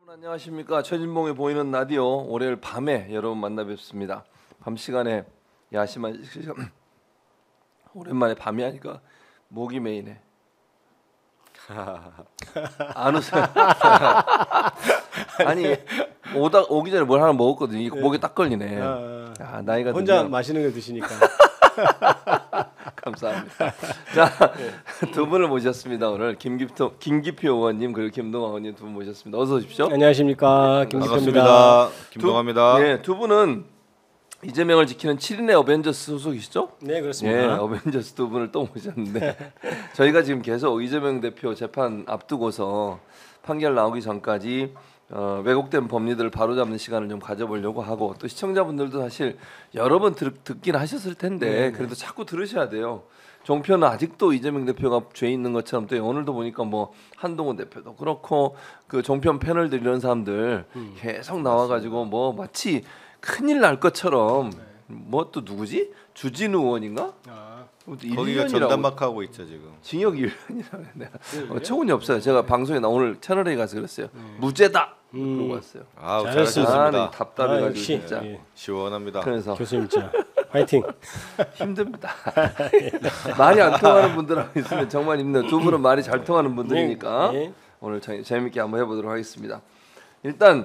안녕하십니까. 최진봉의 보이는 라디오 월요일 밤에 여러분 만나 뵙습니다. 밤 시간에 야심한 시간 오랜만에 밤이 하니까 목이 메이네. 안 웃어요. 아니 오기 전에 뭘 하나 먹었거든요. 이거 목에 딱 걸리네. 나이가 혼자 들면. 맛있는 거 드시니까. 감사합니다. 자, 두 분을 모셨습니다. 오늘 김기표 의원님 그리고 김동완 의원님 두 분 모셨습니다. 어서 오십시오. 안녕하십니까, 김기표입니다. 반갑습니다. 김동완입니다. 네, 두 분은 이재명을 지키는 7인의 어벤져스 소속이시죠? 네, 그렇습니다. 네, 어벤져스 두 분을 또 모셨는데 저희가 지금 계속 이재명 대표 재판 앞두고서 판결 나오기 전까지 왜곡된 법리들을 바로잡는 시간을 좀 가져보려고 하고 또 시청자분들도 사실 여러 번 듣긴 하셨을 텐데 그래도 자꾸 들으셔야 돼요. 종편은 아직도 이재명 대표가 죄 있는 것처럼 또 오늘도 보니까 뭐 한동훈 대표도 그렇고 그 종편 패널들 이런 사람들 계속 나와가지고 뭐 마치 큰일 날 것처럼 뭐 또 누구지? 주진우 의원인가? 거기가 전담마크하고 있죠 지금. 징역 1년이라고 내가 어처구니 없어요. 제가 방송에 나 오늘 채널A 가서 그랬어요. 무죄다. 그러고 왔어요. 잘하셨습니다. 답답해가지고 진짜 시원합니다. 그래서 교수님 진짜 화이팅. 힘듭니다. 말이 안 통하는 분들하고 있으면 정말 힘들어요. 두 분은 말이 잘 통하는 분들이니까 네. 오늘 재밌게 한번 해보도록 하겠습니다. 일단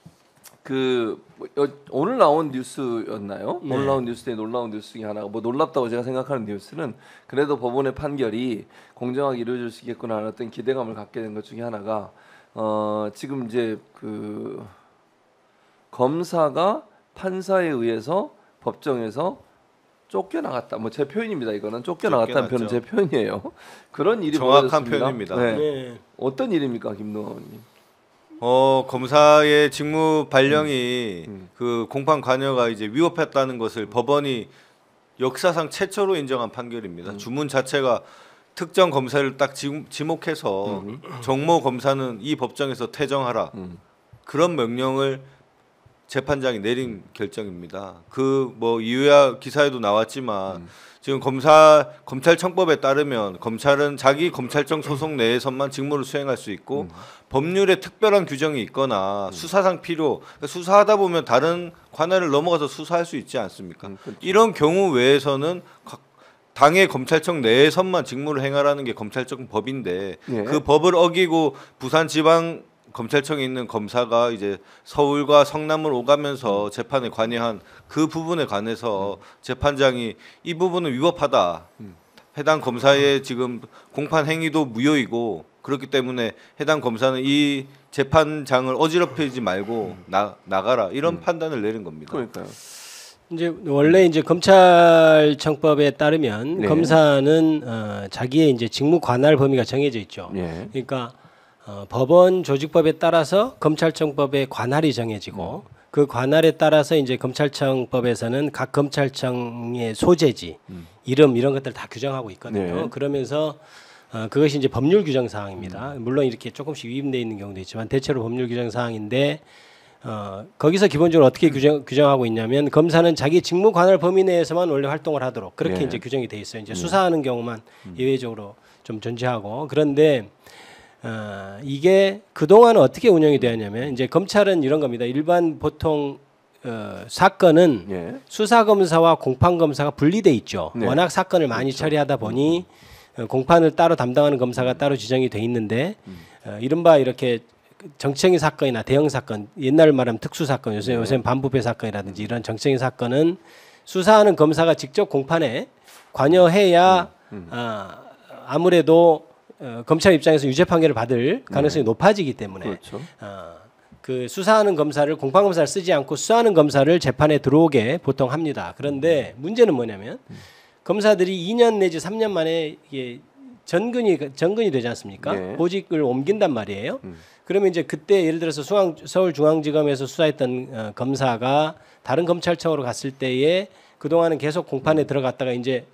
오늘 나온 뉴스였나요? 네. 오늘 나온 뉴스에 놀라운 뉴스 중에 하나가 뭐 놀랍다고 제가 생각하는 뉴스는 그래도 법원의 판결이 공정하게 이루어질 수 있겠구나 어떤 기대감을 갖게 된 것 중에 하나가 지금 이제 그 검사가 판사에 의해서 법정에서 쫓겨나갔다. 뭐 제 표현입니다. 이거는 쫓겨나갔다는 표현은 제 표현이에요. 그런 일이 정확한 벌어졌습니다. 표현입니다. 네. 네. 어떤 일입니까, 김동완님? 검사의 직무 발령이 그 공판 관여가 이제 위법했다는 것을 법원이 역사상 최초로 인정한 판결입니다. 주문 자체가 특정 검사를 딱 지목해서 정모 검사는 이 법정에서 퇴정하라. 그런 명령을 재판장이 내린 결정입니다. 그 뭐 이유야 기사에도 나왔지만 지금 검찰청법에 따르면 검찰은 자기 검찰청 소속 내에서만 직무를 수행할 수 있고 법률에 특별한 규정이 있거나 수사상 필요 수사하다 보면 다른 관할을 넘어가서 수사할 수 있지 않습니까? 그렇죠. 이런 경우 외에서는 당의 검찰청 내에서만 직무를 행하라는 게 검찰청 법인데 예. 그 법을 어기고 부산지방 검찰청에 있는 검사가 이제 서울과 성남을 오가면서 재판에 관여한 그 부분에 관해서 재판장이 이 부분은 위법하다. 해당 검사의 지금 공판 행위도 무효이고 그렇기 때문에 해당 검사는 이 재판장을 어지럽히지 말고 나가라 이런 판단을 내린 겁니다. 그러니까요. 이제 원래 이제 검찰청법에 따르면 네. 검사는 자기의 이제 직무 관할 범위가 정해져 있죠. 예. 그러니까 법원 조직법에 따라서 검찰청법의 관할이 정해지고 그 관할에 따라서 이제 검찰청법에서는 각 검찰청의 소재지, 이름 이런 것들 다 규정하고 있거든요. 네. 그러면서 그것이 이제 법률 규정 사항입니다. 물론 이렇게 조금씩 위임돼 있는 경우도 있지만 대체로 법률 규정 사항인데 거기서 기본적으로 어떻게 규정하고 있냐면 검사는 자기 직무 관할 범위 내에서만 원래 활동을 하도록 그렇게 네. 이제 규정이 돼 있어요. 이제 수사하는 경우만 예외적으로 좀 존재하고 그런데 이게 그동안은 어떻게 운영이 되었냐면 이제 검찰은 이런 겁니다. 일반 보통 사건은 예. 수사 검사와 공판 검사가 분리돼 있죠. 네. 워낙 사건을 많이 처리하다 보니 공판을 따로 담당하는 검사가 따로 지정이 돼 있는데 이른바 이렇게 정치적인 사건이나 대형 사건, 옛날 말하면 특수 사건, 요새는 반부패 사건이라든지 이런 정치적인 사건은 수사하는 검사가 직접 공판에 관여해야 아무래도 검찰 입장에서 유죄 판결을 받을 가능성이 높아지기 때문에 그렇죠. 그 수사하는 검사를 공판 검사를 쓰지 않고 수사하는 검사를 재판에 들어오게 보통 합니다. 그런데 문제는 뭐냐면 검사들이 2년 내지 3년 만에 이게 전근이 되지 않습니까? 네. 보직을 옮긴단 말이에요. 그러면 이제 그때 예를 들어서 서울중앙지검에서 수사했던 검사가 다른 검찰청으로 갔을 때에 그동안은 계속 공판에 들어갔다가 이제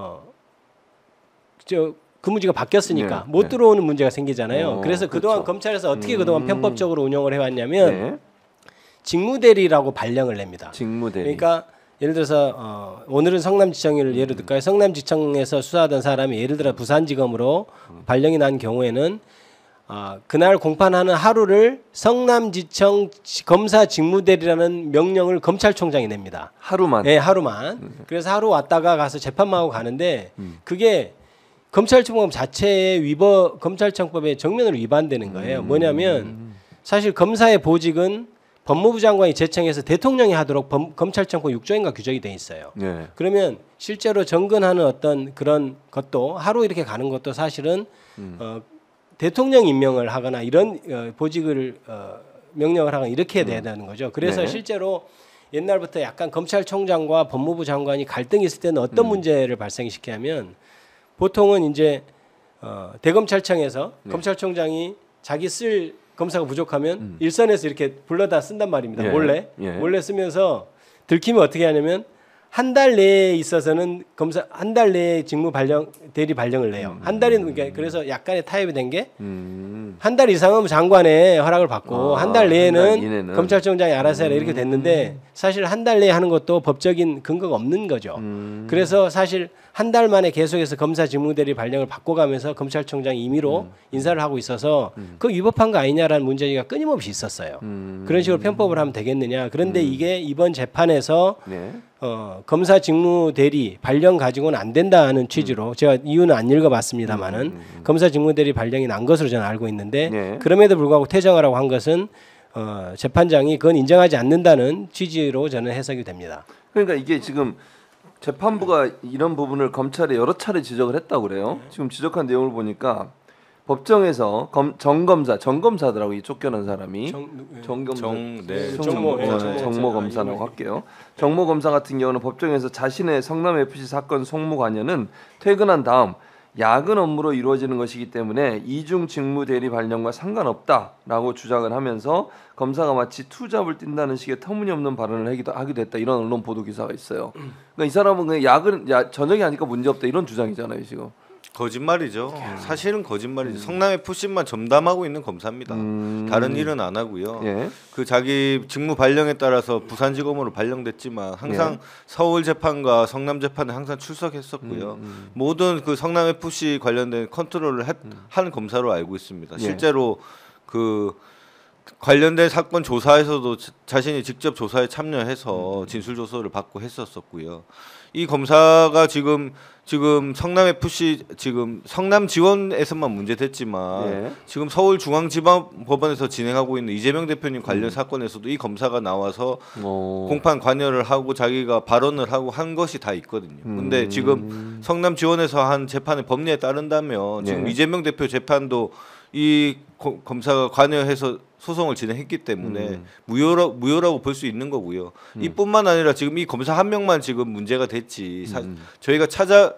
근무지가 바뀌었으니까 네. 못 들어오는 문제가 생기잖아요. 그래서 그동안 그렇죠. 검찰에서 어떻게 그동안 편법적으로 운영을 해왔냐면 네. 직무대리라고 발령을 냅니다. 직무대리. 그러니까 예를 들어서 오늘은 성남지청을 예로 들까요? 성남지청에서 수사하던 사람이 예를 들어 부산지검으로 발령이 난 경우에는 그날 공판하는 하루를 성남지청 검사 직무대리라는 명령을 검찰총장이 냅니다. 하루만. 네, 하루만. 그래서 하루 왔다가 가서 재판만 하고 가는데 그게 검찰청법 자체의 검찰청법의 정면으로 위반되는 거예요. 뭐냐면 사실 검사의 보직은 법무부 장관이 제청해서 대통령이 하도록 검찰청법 6조인가 규정이 돼 있어요. 네. 그러면 실제로 정근하는 어떤 그런 것도 하루 이렇게 가는 것도 사실은 대통령 임명을 하거나 이런 보직을 명령을 하거나 이렇게 돼야 되는 거죠. 그래서 네. 실제로 옛날부터 약간 검찰총장과 법무부 장관이 갈등이 있을 때는 어떤 문제를 발생시키냐면 보통은 이제 대검찰청에서 검찰총장이 자기 쓸 검사가 부족하면 일선에서 이렇게 불러다 쓴단 말입니다. 예. 몰래 예. 몰래 쓰면서 들키면 어떻게 하냐면 한 달 내에 있어서는 한 달 내에 직무 발령 대리 발령을 내요. 한 달이는 그래서 약간의 타협이 된 게 한 달 이상은 장관의 허락을 받고 한 달 한 달 내에는 이내는. 검찰총장이 알아서 해라 이렇게 됐는데 사실 한 달 내에 하는 것도 법적인 근거가 없는 거죠. 그래서 사실 한 달 만에 계속해서 검사 직무대리 발령을 바꿔가면서 검찰총장이 임의로 인사를 하고 있어서 그 위법한 거 아니냐라는 문제가 끊임없이 있었어요. 그런 식으로 편법을 하면 되겠느냐. 그런데 이게 이번 재판에서 네. 검사 직무 대리 발령 가지고는 안 된다는 취지로 제가 이유는 안 읽어봤습니다만은 검사 직무 대리 발령이 난 것으로 저는 알고 있는데 네. 그럼에도 불구하고 퇴정하라고 한 것은 재판장이 그건 인정하지 않는다는 취지로 저는 해석이 됩니다. 그러니까 이게 지금 재판부가 이런 부분을 검찰에 여러 차례 지적을 했다고 그래요. 지금 지적한 내용을 보니까 법정에서 정검사더라고 이 쫓겨난 사람이 정모 검사라고 할게요. 정모 검사 같은 경우는 법정에서 자신의 성남 FC 사건 송무 관여는 퇴근한 다음 야근 업무로 이루어지는 것이기 때문에 이중 직무 대리 발령과 상관없다라고 주장을 하면서 검사가 마치 투잡을 뛴다는 식의 터무니없는 발언을 하기도 했다 이런 언론 보도 기사가 있어요. 그러니까 이 사람은 그냥 저녁에 하니까 문제 없다 이런 주장이잖아요 지금. 거짓말이죠. 사실은 거짓말이죠. 성남 FC만 점담하고 있는 검사입니다. 다른 일은 안 하고요. 예. 그 자기 직무 발령에 따라서 부산지검으로 발령됐지만 항상 예. 서울 재판과 성남 재판에 항상 출석했었고요. 모든 그 성남 FC 관련된 컨트롤을 한 검사로 알고 있습니다. 예. 실제로 그 관련된 사건 조사에서도 자신이 직접 조사에 참여해서 진술 조서를 받고 했었었고요. 이 검사가 지금 성남 FC 지금 성남 지원에서만 문제됐지만 예. 지금 서울중앙지방법원에서 진행하고 있는 이재명 대표님 관련 사건에서도 이 검사가 나와서 공판 관여를 하고 자기가 발언을 하고 한 것이 다 있거든요. 근데 지금 성남 지원에서 한 재판의 법리에 따른다면 지금 예. 이재명 대표 재판도 이 검사가 관여해서 소송을 진행했기 때문에 무효라고 볼 수 있는 거고요. 이뿐만 아니라 지금 이 검사 한 명만 지금 문제가 됐지. 저희가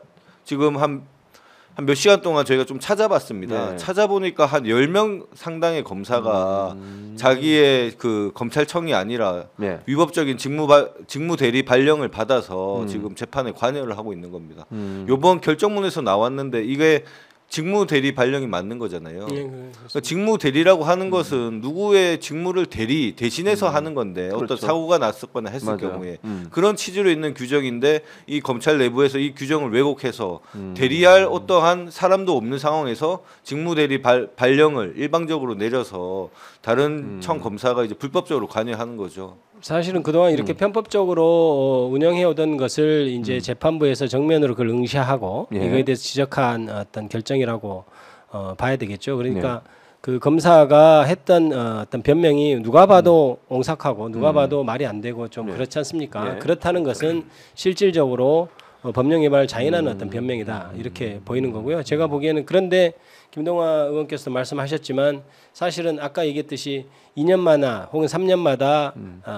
지금 한 몇 시간 동안 저희가 좀 찾아봤습니다. 네. 찾아보니까 한 10명 상당의 검사가 자기의 그 검찰청이 아니라 네. 위법적인 직무 대리 발령을 받아서 지금 재판에 관여를 하고 있는 겁니다. 이번 결정문에서 나왔는데 이게 직무 대리 발령이 맞는 거잖아요. 그러니까 직무 대리라고 하는 것은 누구의 직무를 대신해서 하는 건데 어떤 그렇죠. 사고가 났었거나 했을 맞아요. 경우에 그런 취지로 있는 규정인데 이 검찰 내부에서 이 규정을 왜곡해서 대리할 어떠한 사람도 없는 상황에서 직무 대리 발령을 일방적으로 내려서 다른 청 검사가 이제 불법적으로 관여하는 거죠. 사실은 그동안 이렇게 편법적으로 운영해 오던 것을 이제 재판부에서 정면으로 그걸 응시하고 예. 이거에 대해서 지적한 어떤 결정이라고 봐야 되겠죠. 그러니까 그 검사가 했던 어떤 변명이 누가 봐도 옹색하고 누가 봐도 말이 안 되고 좀 그렇지 않습니까? 예. 그렇다는 것은 실질적으로 법령 위반을 자인하는 어떤 변명이다 이렇게 보이는 거고요. 제가 보기에는 그런데 김동화 의원께서 말씀하셨지만 사실은 아까 얘기했듯이 2년마다 혹은 3년마다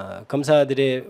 검사들의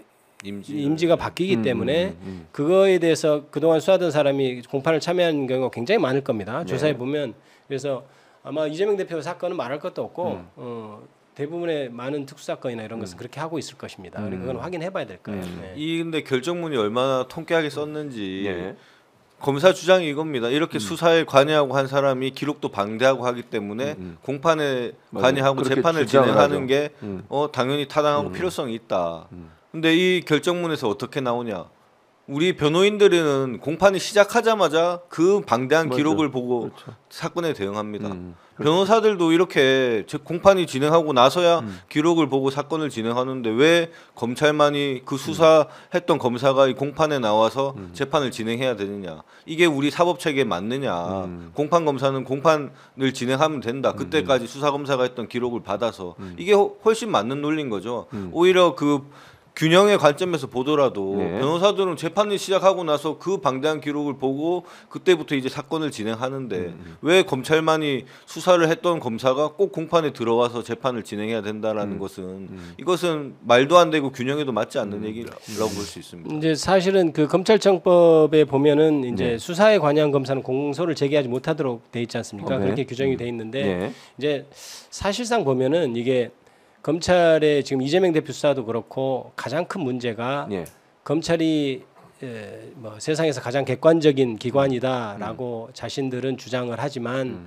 임지가 바뀌기 때문에 그거에 대해서 그동안 수사하던 사람이 공판을 참여하는 경우가 굉장히 많을 겁니다. 조사해 보면 그래서 아마 이재명 대표 사건은 말할 것도 없고 대부분의 많은 특수사건이나 이런 것은 그렇게 하고 있을 것입니다. 그러니까 그건 확인해봐야 될 거예요. 네. 이 근데 결정문이 얼마나 통쾌하게 썼는지 예. 검사 주장이 이겁니다. 이렇게 수사에 관여하고 한 사람이 기록도 방대하고 하기 때문에 공판에 맞아요. 관여하고 그렇게 재판을 주장을 진행하는 하죠. 게 당연히 타당하고 필요성이 있다. 근데 이 결정문에서 어떻게 나오냐? 우리 변호인들은 공판이 시작하자마자 그 방대한 맞아요. 기록을 보고 그렇죠. 사건에 대응합니다. 변호사들도 이렇게 공판이 진행하고 나서야 기록을 보고 사건을 진행하는데 왜 검찰만이 그 수사했던 검사가 이 공판에 나와서 재판을 진행해야 되느냐? 이게 우리 사법 체계에 맞느냐? 공판 검사는 공판을 진행하면 된다. 그때까지 수사 검사가 했던 기록을 받아서 이게 훨씬 맞는 논리인 거죠. 오히려 그 균형의 관점에서 보더라도 네. 변호사들은 재판을 시작하고 나서 그 방대한 기록을 보고 그때부터 이제 사건을 진행하는데 왜 검찰만이 수사를 했던 검사가 꼭 공판에 들어와서 재판을 진행해야 된다라는 것은 이것은 말도 안 되고 균형에도 맞지 않는 얘기라고 볼 수 있습니다. 이제 사실은 그 검찰청법에 보면은 이제 수사에 관여한 검사는 공소를 제기하지 못하도록 돼 있지 않습니까? 네. 그렇게 규정이 돼 있는데 네. 이제 사실상 보면은 이게 검찰의 지금 이재명 대표 수사도 그렇고 가장 큰 문제가 예. 검찰이 뭐 세상에서 가장 객관적인 기관이다라고 자신들은 주장을 하지만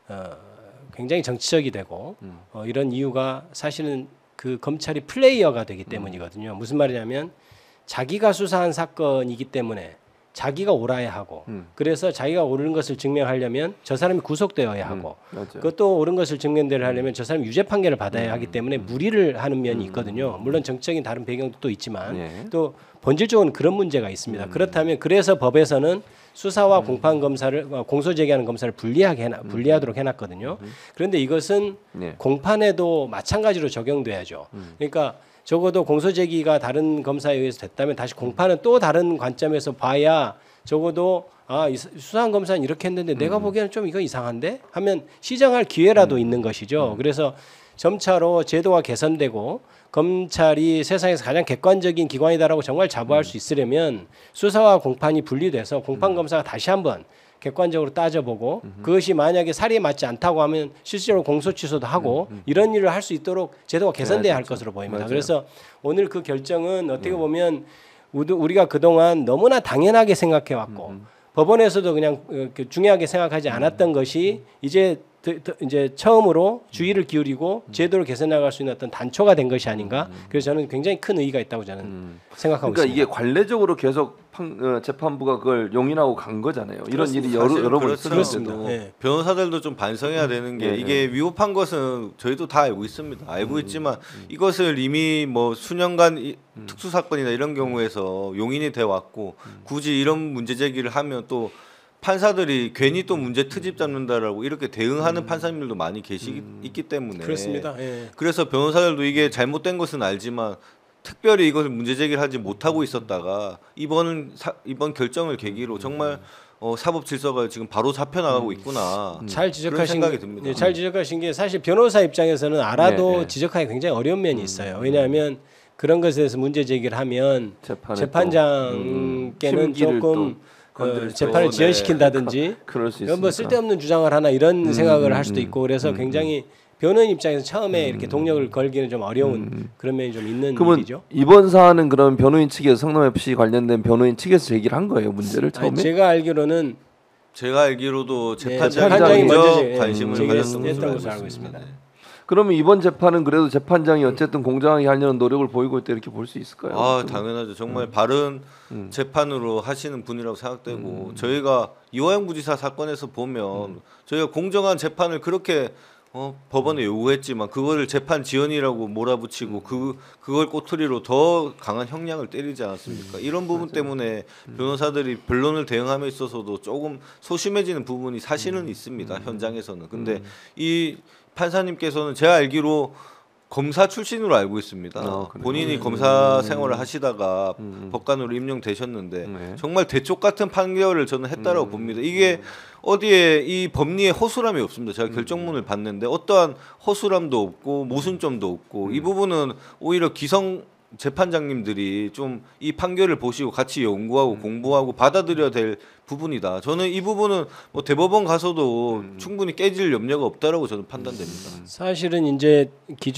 굉장히 정치적이 되고 이런 이유가 사실은 그 검찰이 플레이어가 되기 때문이거든요. 무슨 말이냐면 자기가 수사한 사건이기 때문에 자기가 옳아야 하고 그래서 자기가 옳은 것을 증명하려면 저 사람이 구속되어야 하고 맞아요. 그것도 옳은 것을 증명을 하려면 저 사람이 유죄 판결을 받아야 하기 때문에 무리를 하는 면이 있거든요. 물론 정적인 다른 배경도 또 있지만 예. 또 본질적으로 그런 문제가 있습니다. 그렇다면 그래서 법에서는 수사와 공판 검사를 공소 제기하는 검사를 분리하도록 해놨거든요. 그런데 이것은 네. 공판에도 마찬가지로 적용돼야죠. 그러니까 적어도 공소 제기가 다른 검사에 의해서 됐다면 다시 공판은 또 다른 관점에서 봐야 적어도 이 수사한 검사는 이렇게 했는데 내가 보기에는 좀 이거 이상한데 하면 시정할 기회라도 있는 것이죠. 그래서 점차로 제도가 개선되고 검찰이 세상에서 가장 객관적인 기관이다라고 정말 자부할 수 있으려면 수사와 공판이 분리돼서 공판 검사가 다시 한번 객관적으로 따져보고 그것이 만약에 사리에 맞지 않다고 하면 실제로 공소 취소도 하고 이런 일을 할 수 있도록 제도가 개선돼야 할 것으로 보입니다. 맞아요. 그래서 오늘 그 결정은 어떻게 보면 우리가 그동안 너무나 당연하게 생각해 왔고 법원에서도 그냥 중요하게 생각하지 않았던 것이 이제 처음으로 주의를 기울이고 제도를 개선해 나갈 수 있는 어떤 단초가 된 것이 아닌가. 그래서 저는 굉장히 큰 의의가 있다고 저는 생각하고 그러니까 있습니다. 이게 관례적으로 계속 재판부가 그걸 용인하고 간 거잖아요. 이런 일이 여러 번 그렇죠. 있었는데도 네. 변호사들도 좀 반성해야 되는 게 예, 이게 위법한 것은 저희도 다 알고 있습니다. 알고 있지만 이것을 이미 뭐 수년간 특수 사건이나 이런 경우에서 용인이 돼 왔고 굳이 이런 문제 제기를 하면 또 판사들이 괜히 또 문제 트집 잡는다라고 이렇게 대응하는 판사님들도 많이 있기 때문에 그렇습니다. 예. 그래서 변호사들도 이게 잘못된 것은 알지만 특별히 이것을 문제 제기를 하지 못하고 있었다가 이번 결정을 계기로 정말 사법 질서가 지금 바로 잡혀 나가고 있구나. 잘 그런 지적하신 생각이 듭니다. 예, 잘 지적하신 게 사실 변호사 입장에서는 알아도 네, 네. 지적하기 굉장히 어려운 면이 있어요. 왜냐하면 그런 것에 대해서 문제 제기를 하면 재판에 재판장께는 심기를 조금 또 건드릴 수 재판을 있고, 지연시킨다든지 그럴 수 이건 있으니까. 뭐 쓸데없는 주장을 하나 이런 생각을 할 수도 있고 그래서 굉장히 변호인 입장에서 처음에 이렇게 동력을 걸기는 좀 어려운 그런 면이 좀 있는 그러면 일이죠. 이번 사안은 그럼 변호인 측에서 성남 FC 관련된 변호인 측에서 제기를 한 거예요, 문제를 처음에? 아니, 제가 알기로는 제가 알기로도 재판장이 재판장이 먼저 먼저 관심을 가졌던 제기했던 것으로 것으로 알고 있습니다. 그러면 이번 재판은 그래도 재판장이 어쨌든 공정하게 하려는 노력을 보이고 있다 이렇게 볼 수 있을까요? 아 당연하죠. 정말 바른 재판으로 하시는 분이라고 생각되고 저희가 이화영 부지사 사건에서 보면 저희가 공정한 재판을 그렇게 법원에 요구했지만 그거를 재판 지연이라고 몰아붙이고 그걸 꼬투리로 더 강한 형량을 때리지 않았습니까? 이런 부분 때문에 변호사들이 변론을 대응함에 있어서도 조금 소심해지는 부분이 사실은 있습니다. 현장에서는. 근데 이 판사님께서는 제가 알기로 검사 출신으로 알고 있습니다. 그래요? 본인이 검사 생활을 하시다가 법관으로 임명되셨는데 네. 정말 대쪽 같은 판결을 저는 했다라고 봅니다. 이게 어디에 이 법리에 허술함이 없습니다. 제가 결정문을 봤는데 어떠한 허술함도 없고 모순점도 없고 이 부분은 오히려 기성 재판장님들이 좀 이 판결을 보시고 같이 연구하고 공부하고 받아들여야 될 부분이다. 저는 이 부분은 뭐 대법원 가서도 충분히 깨질 염려가 없다라고 저는 판단됩니다. 사실은 이제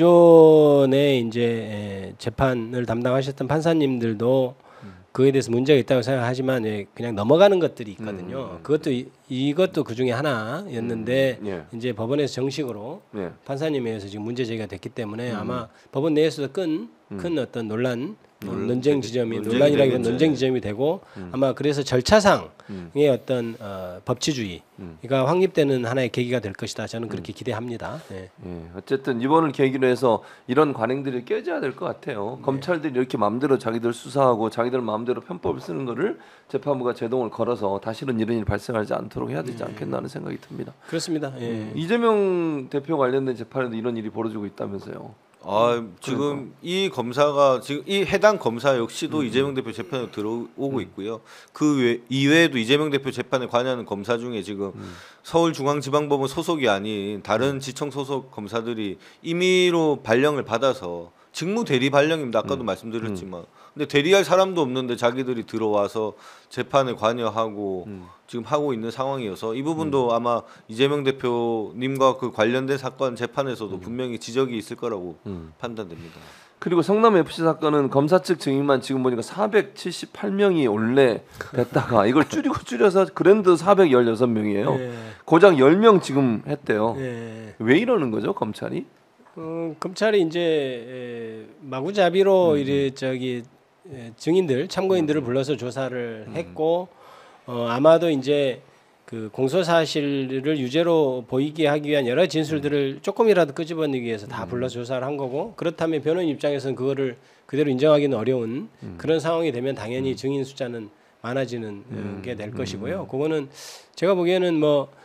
기존에 이제 재판을 담당하셨던 판사님들도 그에 대해서 문제가 있다고 생각하지만 그냥 넘어가는 것들이 있거든요. 그것도 이것도 그 중에 하나였는데 예. 이제 법원에서 정식으로 예. 판사님에 의해서 지금 문제 제기가 됐기 때문에 아마 법원 내에서도 큰 어떤 논란 논쟁 지점이 논쟁이 논란이라기보다 되겠죠. 논쟁 지점이 되고 아마 그래서 절차상의 어떤 법치주의가 확립되는 하나의 계기가 될 것이다. 저는 그렇게 기대합니다. 예. 예, 어쨌든 이번을 계기로 해서 이런 관행들이 깨져야 될 것 같아요. 검찰들이 이렇게 마음대로 자기들 수사하고 자기들 마음대로 편법을 쓰는 거를 재판부가 제동을 걸어서 다시는 이런 일이 발생하지 않도록 해야 되지 않겠나 하는 생각이 듭니다. 그렇습니다. 예. 이재명 대표 관련된 재판에도 이런 일이 벌어지고 있다면서요. 지금 이 검사가 지금 이 해당 검사 역시도 이재명 대표 재판에 들어오고 있고요. 그 이외에도 이재명 대표 재판에 관여하는 검사 중에 지금 서울중앙지방법원 소속이 아닌 다른 지청 소속 검사들이 임의로 발령을 받아서 직무 대리 발령입니다. 아까도 말씀드렸지만, 근데 대리할 사람도 없는데 자기들이 들어와서 재판에 관여하고 지금 하고 있는 상황이어서 이 부분도 아마 이재명 대표님과 그 관련된 사건 재판에서도 분명히 지적이 있을 거라고 판단됩니다. 그리고 성남 FC 사건은 검사 측 증인만 지금 보니까 478명이 원래 됐다가 이걸 줄여서 그랜드 416명이에요. 예. 고작 10명 지금 했대요. 예. 왜 이러는 거죠, 검찰이? 검찰이 이제 마구잡이로 이래 증인들 참고인들을 불러서 조사를 했고 아마도 이제 그 공소 사실을 유죄로 보이게 하기 위한 여러 진술들을 조금이라도 끄집어내기 위해서 다 불러서 조사를 한 거고, 그렇다면 변호인 입장에서는 그거를 그대로 인정하기는 어려운 그런 상황이 되면 당연히 증인 숫자는 많아지는 게 될 것이고요. 그거는 제가 보기에는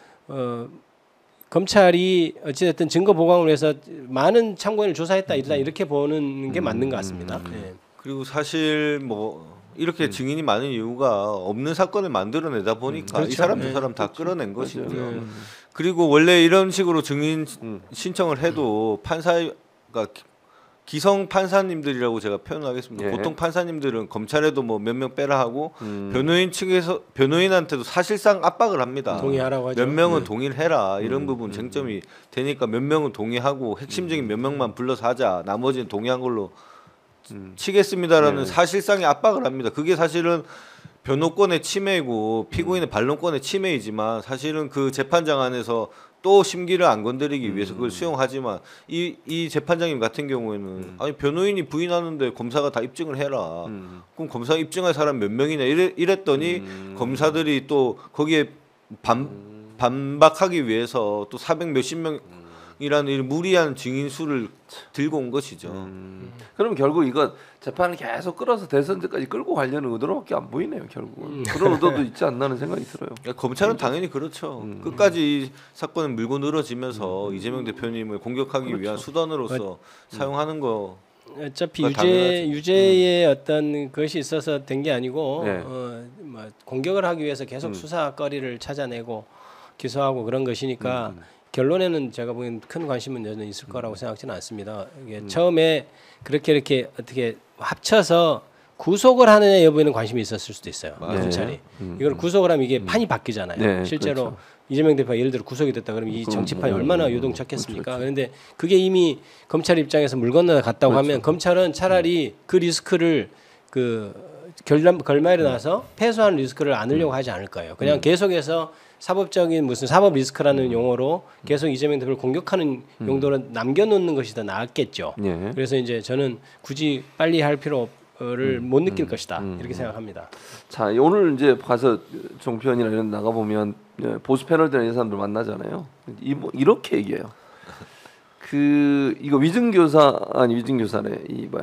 검찰이 어찌됐든 증거 보강을 위해서 많은 참고인을 조사했다 이렇게 보는 게 맞는 것 같습니다. 예. 그리고 사실 이렇게 증인이 많은 이유가 없는 사건을 만들어내다 보니까 그렇죠. 이 사람 저 네. 사람 다 끌어낸 것이고요. 네. 그리고 원래 이런 식으로 증인 신청을 해도 판사가 기성 판사님들이라고 제가 표현하겠습니다. 예. 보통 판사님들은 검찰에도 몇 명 빼라 하고 변호인 측에서 변호인한테도 사실상 압박을 합니다. 동의하라고 하죠. 몇 명은 동의를 해라 이런 부분 쟁점이 되니까 몇 명은 동의하고 핵심적인 몇 명만 불러서 하자, 나머지는 동의한 걸로 치겠습니다라는 사실상의 압박을 합니다. 그게 사실은 변호권의 침해이고 피고인의 반론권의 침해이지만 사실은 그 재판장 안에서 또 심기를 안 건드리기 위해서 그걸 수용하지만 이 재판장님 같은 경우에는 아니 변호인이 부인하는데 검사가 다 입증을 해라. 그럼 검사 입증할 사람 몇 명이냐 이랬더니 검사들이 또 거기에 반박하기 위해서 또 400 몇십 명이라는 이 무리한 증인 수를 들고 온 것이죠. 그럼 결국 이거 재판을 계속 끌어서 대선제까지 끌고 가려는 의도로밖에 안 보이네요. 결국은 그런 의도도 있지 않나는 생각이 들어요. 검찰은 당연히 그렇죠. 끝까지 이 사건을 물고 늘어지면서 이재명 대표님을 공격하기 위한 수단으로서 사용하는 거. 어차피 당연하죠. 유죄의 어떤 것이 있어서 된 게 아니고 네. 공격을 하기 위해서 계속 수사거리를 찾아내고 기소하고 그런 것이니까 결론에는 제가 보기엔 큰 관심은 여전히 있을 거라고 생각지는 않습니다. 이게 처음에 이렇게 어떻게 합쳐서 구속을 하느냐 여부에는 관심이 있었을 수도 있어요. 검찰이 이걸 구속을 하면 이게 판이 바뀌잖아요. 네, 실제로 그렇죠. 이재명 대표가 예를 들어 구속이 됐다 그러면 이 정치판이 얼마나 요동쳤겠습니까? 그런데 그게 이미 검찰 입장에서 물 건너 갔다고 하면 검찰은 차라리 그 리스크를 결말에 나서 패소하는 리스크를 안으려고 하지 않을 거예요. 그냥 계속해서 사법적인 무슨 사법 리스크라는 용어로 계속 이재명 대표를 공격하는 용도로 남겨놓는 것이 더 나았겠죠. 예. 그래서 이제 저는 굳이 빨리 할 필요를 못 느낄 것이다 이렇게 생각합니다. 자, 오늘 이제 가서 종편이나 이런 데 나가 보면 보수 패널들 이런 사람들 만나잖아요. 이렇게 얘기해요. 이거 위증교사래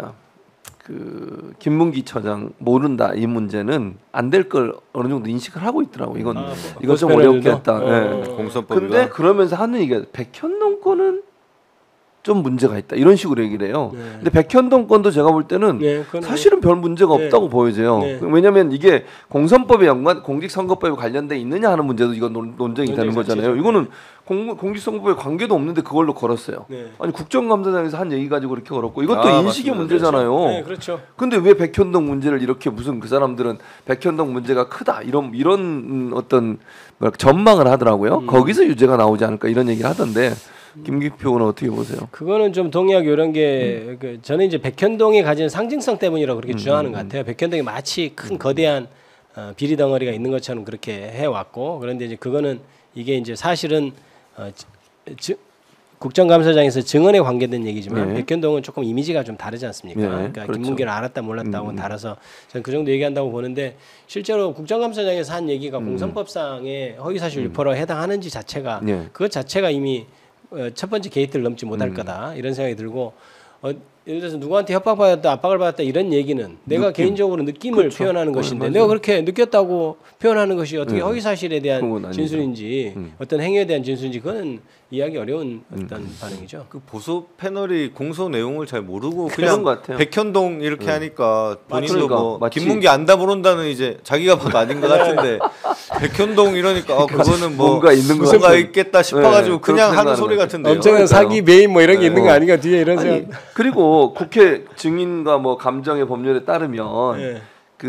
김문기 처장 모른다 이 문제는 안 될 걸 어느 정도 인식을 하고 있더라고. 이건 이거 좀 어렵겠다. 공선법이가. 근데 그러면서 하는 얘기가 백현동 건은 좀 문제가 있다 이런 식으로 얘기를 해요. 근데 백현동 건도 제가 볼 때는 사실은 별 문제가 없다고 보여져요. 왜냐하면 이게 공선법에 공직선거법에 관련돼 있느냐 하는 문제도 이건 논쟁이 되는 거잖아요. 이거는 공직선거법에 관계도 없는데 그걸로 걸었어요. 아니 국정감사장에서 한 얘기 가지고 그렇게 걸었고 이것도 인식의 맞습니다. 문제잖아요. 네, 그렇죠. 근데 왜 백현동 문제를 이렇게 무슨 그 사람들은 백현동 문제가 크다 이런 어떤 전망을 하더라고요. 거기서 유죄가 나오지 않을까 이런 얘기를 하던데 김기표 의원은 어떻게 보세요? 그거는 좀 동의하기 이런 게 저는 이제 백현동이 가진 상징성 때문이라고 그렇게 주장하는 것 같아요. 백현동이 마치 큰 거대한 비리 덩어리가 있는 것처럼 그렇게 해왔고 그런데 이제 그거는 이게 이제 사실은 국정감사장에서 증언에 관계된 얘기지만 네. 백현동은 조금 이미지가 좀 다르지 않습니까? 네, 그러니까 그렇죠. 김문기를 알았다 몰랐다고는 달라서 저는 그 정도 얘기한다고 보는데 실제로 국정감사장에서 한 얘기가 공선법상의 허위사실 유포로 해당하는지 자체가 네. 그것 자체가 이미 첫 번째 게이트를 넘지 못할 거다 이런 생각이 들고 예를 들어서 누구한테 협박받았다 압박을 받았다 이런 얘기는 내가 개인적으로 느낌을 그렇죠. 표현하는 것인데 맞아요. 내가 그렇게 느꼈다고 표현하는 것이 어떻게 네. 허위사실에 대한 그건 아니죠. 진술인지 어떤 행위에 대한 진술인지 그거는 이해하기 어려운 어떤 반응이죠. 그 보수 패널이 공소 내용을 잘 모르고 그런 그냥 것 같아요. 백현동 이렇게 하니까 본인도 그러니까, 뭐 마치- 김문기 안다 모른다는 이제 자기가 봐도 아닌 것 같은데 백현동 이러니까 그거는 뭐 뭔가 있는 것 뭔가 같은. 있겠다 싶어가지고 네, 그냥 그렇게 하는 생각하는 소리 것 같은데요. 엄청난 그러니까요. 사기 배임 뭐 이런 게 있는 거 아닌가 뒤에 이런 아니, 생각. 그리고 국회 증인과 뭐 감정의 법률에 따르면 예.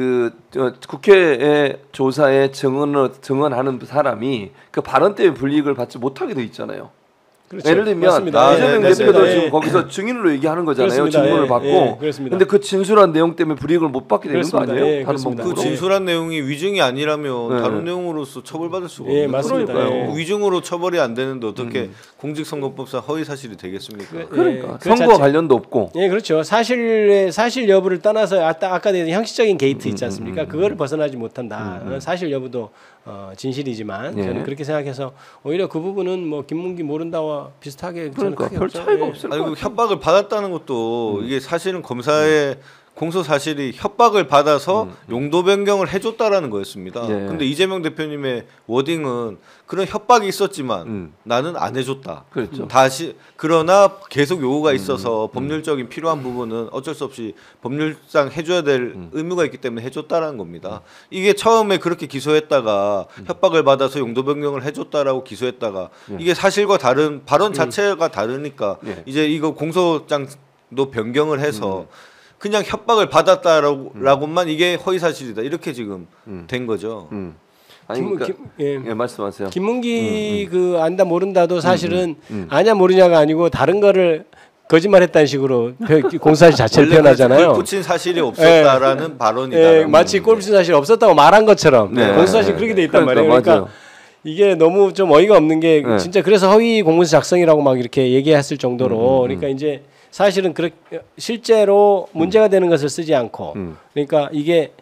국회의 조사에 증언하는 사람이 그 발언 때문에 불이익을 받지 못하게 돼 있잖아요. 그렇죠. 예를 들면 맞습니다. 이재명 네, 대표도 맞습니다. 지금 예. 거기서 증인으로 얘기하는 거잖아요. 그렇습니다. 질문을 예, 받고. 예, 그렇습니다. 근데 그 진술한 내용 때문에 불이익을 못 받게 되는 거 그렇습니다. 아니에요? 예, 다른 그렇습니다. 그 방법으로. 진술한 내용이 위증이 아니라면 네. 다른 내용으로서 처벌받을 수가 예, 없는 맞습니다. 그러니까요. 예. 위증으로 처벌이 안 되는데 어떻게 공직선거법상 허위 사실이 되겠습니까? 그러니까 그 선거와 자체- 관련도 없고. 예, 그렇죠. 사실 여부를 떠나서 아까 얘기한 형식적인 게이트 있지 않습니까? 그거를 벗어나지 못한다. 사실 여부도 진실이지만 예. 저는 그렇게 생각해서 오히려 그 부분은 뭐 김문기 모른다와 비슷하게 저는 그러니까 크게 별 없죠. 차이가 예. 없을 것 아니 같아요. 그 협박을 받았다는 것도 이게 사실은 검사의 공소 사실이 협박을 받아서 용도 변경을 해줬다라는 거였습니다. 예. 근데 이재명 대표님의 워딩은 그런 협박이 있었지만 나는 안 해줬다. 그렇죠. 다시 그러나 계속 요구가 있어서 법률적인 필요한 부분은 어쩔 수 없이 법률상 해줘야 될 의무가 있기 때문에 해줬다라는 겁니다. 이게 처음에 그렇게 기소했다가 협박을 받아서 용도 변경을 해줬다라고 기소했다가 이게 사실과 다른 발언 자체가 다르니까 예. 이제 이거 공소장도 변경을 해서 그냥 협박을 받았다라고만 이게 허위 사실이다 이렇게 지금 된 거죠. 아니 그러니까 예, 말씀하세요. 김문기 그 안다 모른다도 사실은 아냐 모르냐가 아니고 다른 거를 거짓말했다는 식으로 공사실 자체를 원래 표현하잖아요. 골프 친 사실이 없었다라는 발언이다. 예, 마치 골프 친 사실 없었다고 말한 것처럼 네. 공사실 그렇게 돼 있단 말이에요. 그러니까 맞아요. 이게 너무 좀 어이가 없는 게 네. 진짜 그래서 허위 공문서 작성이라고 막 이렇게 얘기했을 정도로 그러니까 이제 사실은 실제로 문제가 되는 것을 쓰지 않고 그러니까 이게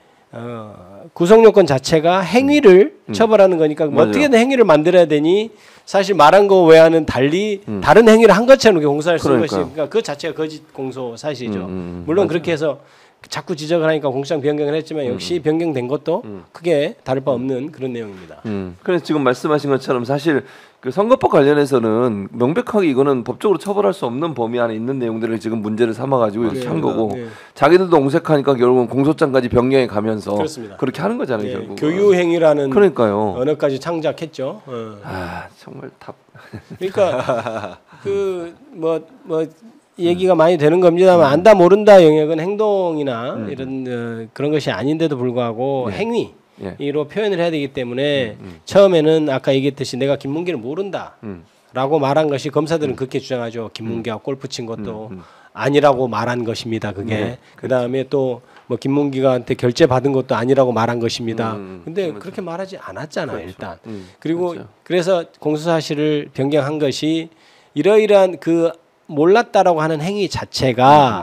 구성 요건 자체가 행위를 처벌하는 거니까 뭐 맞아요. 어떻게든 행위를 만들어야 되니 사실 말한 거 외와는 달리 다른 행위를 한 것처럼 공사를 쓴 것이 그러니까요. 그러니까 그 자체가 거짓 공소 사실이죠. 물론 그렇게 해서 자꾸 지적을 하니까 공소장 변경을 했지만 역시 변경된 것도 크게 다를 바 없는 그런 내용입니다. 그래서 지금 말씀하신 것처럼 사실 그 선거법 관련해서는 명백하게 이거는 법적으로 처벌할 수 없는 범위 안에 있는 내용들을 지금 문제를 삼아가지고 이렇게 한 거고 네. 자기들도 옹색하니까 결국은 공소장까지 변경해 가면서 그렇습니다. 그렇게 하는 거잖아요. 예, 결국 교유행위라는 그러니까요. 언어까지 창작했죠. 아 정말 답. 그러니까 그 뭐 얘기가 많이 되는 겁니다만 안다 모른다 영역은 행동이나 이런 그런 것이 아닌데도 불구하고 행위로 예. 표현을 해야 되기 때문에 처음에는 아까 얘기했듯이 내가 김문기를 모른다라고 말한 것이 검사들은 그렇게 주장하죠. 김문기가 골프 친 것도 아니라고 말한 것입니다. 그게 그다음에 또 뭐 김문기가한테 결제 받은 것도 아니라고 말한 것입니다. 근데 그렇게 말하지 않았잖아요. 그렇죠. 일단 그리고 그렇죠. 그래서 공소사실을 변경한 것이 이러이러한 그 몰랐다라고 하는 행위 자체가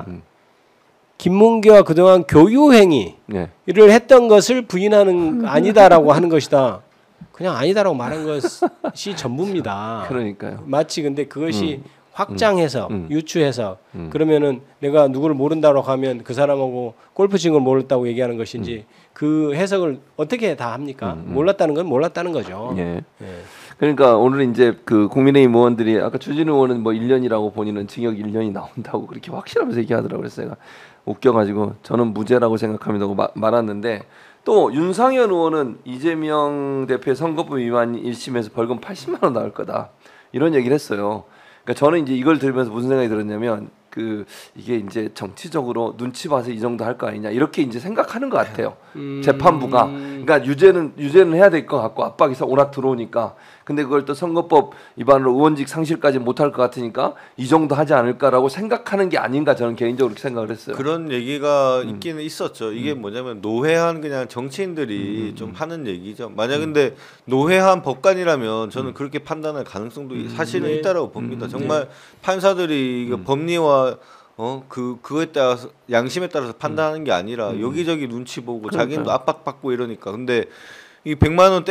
김문기와 그동안 교유 행위를 예. 했던 것을 부인하는 아니다라고 하는 것이다. 그냥 아니다라고 말한 것이 전부입니다. 그러니까요. 마치 근데 그것이 확장해서 유추해서 그러면은 내가 누구를 모른다고 하면 그 사람하고 골프 친 걸 몰랐다고 얘기하는 것인지 그 해석을 어떻게 다 합니까? 몰랐다는 건 몰랐다는 거죠. 예. 예. 그러니까 오늘 이제 그 국민의힘 의원들이 아까 추진우 의원은 뭐 1년이라고 본인은 징역 1년이 나온다고 그렇게 확실하면서 얘기하더라고요. 그래서 제가 웃겨가지고 저는 무죄라고 생각합니다 하고 말았는데 또 윤상현 의원은 이재명 대표의 선거법 위반 1심에서 벌금 80만 원 나올 거다 이런 얘기를 했어요. 그러니까 저는 이제 이걸 들으면서 무슨 생각이 들었냐면 그 이게 이제 정치적으로 눈치 봐서 이 정도 할 거 아니냐 이렇게 이제 생각하는 것 같아요. 재판부가 그러니까 유죄는 해야 될 것 같고 압박이 오락 들어오니까 근데 그걸 또 선거법 위반으로 의원직 상실까지 못할 것 같으니까 이 정도 하지 않을까라고 생각하는 게 아닌가 저는 개인적으로 그렇게 생각을 했어요. 그런 얘기가 있기는 있었죠. 이게 뭐냐면 노회한 그냥 정치인들이 좀 하는 얘기죠. 만약 근데 노회한 법관이라면 저는 그렇게 판단할 가능성도 사실은 있다라고 봅니다. 정말 판사들이 그 법리와 그거에 따라서 양심에 따라서 판단하는 게 아니라 여기저기 눈치 보고 자기도 압박받고 이러니까. 근데 이 100만 원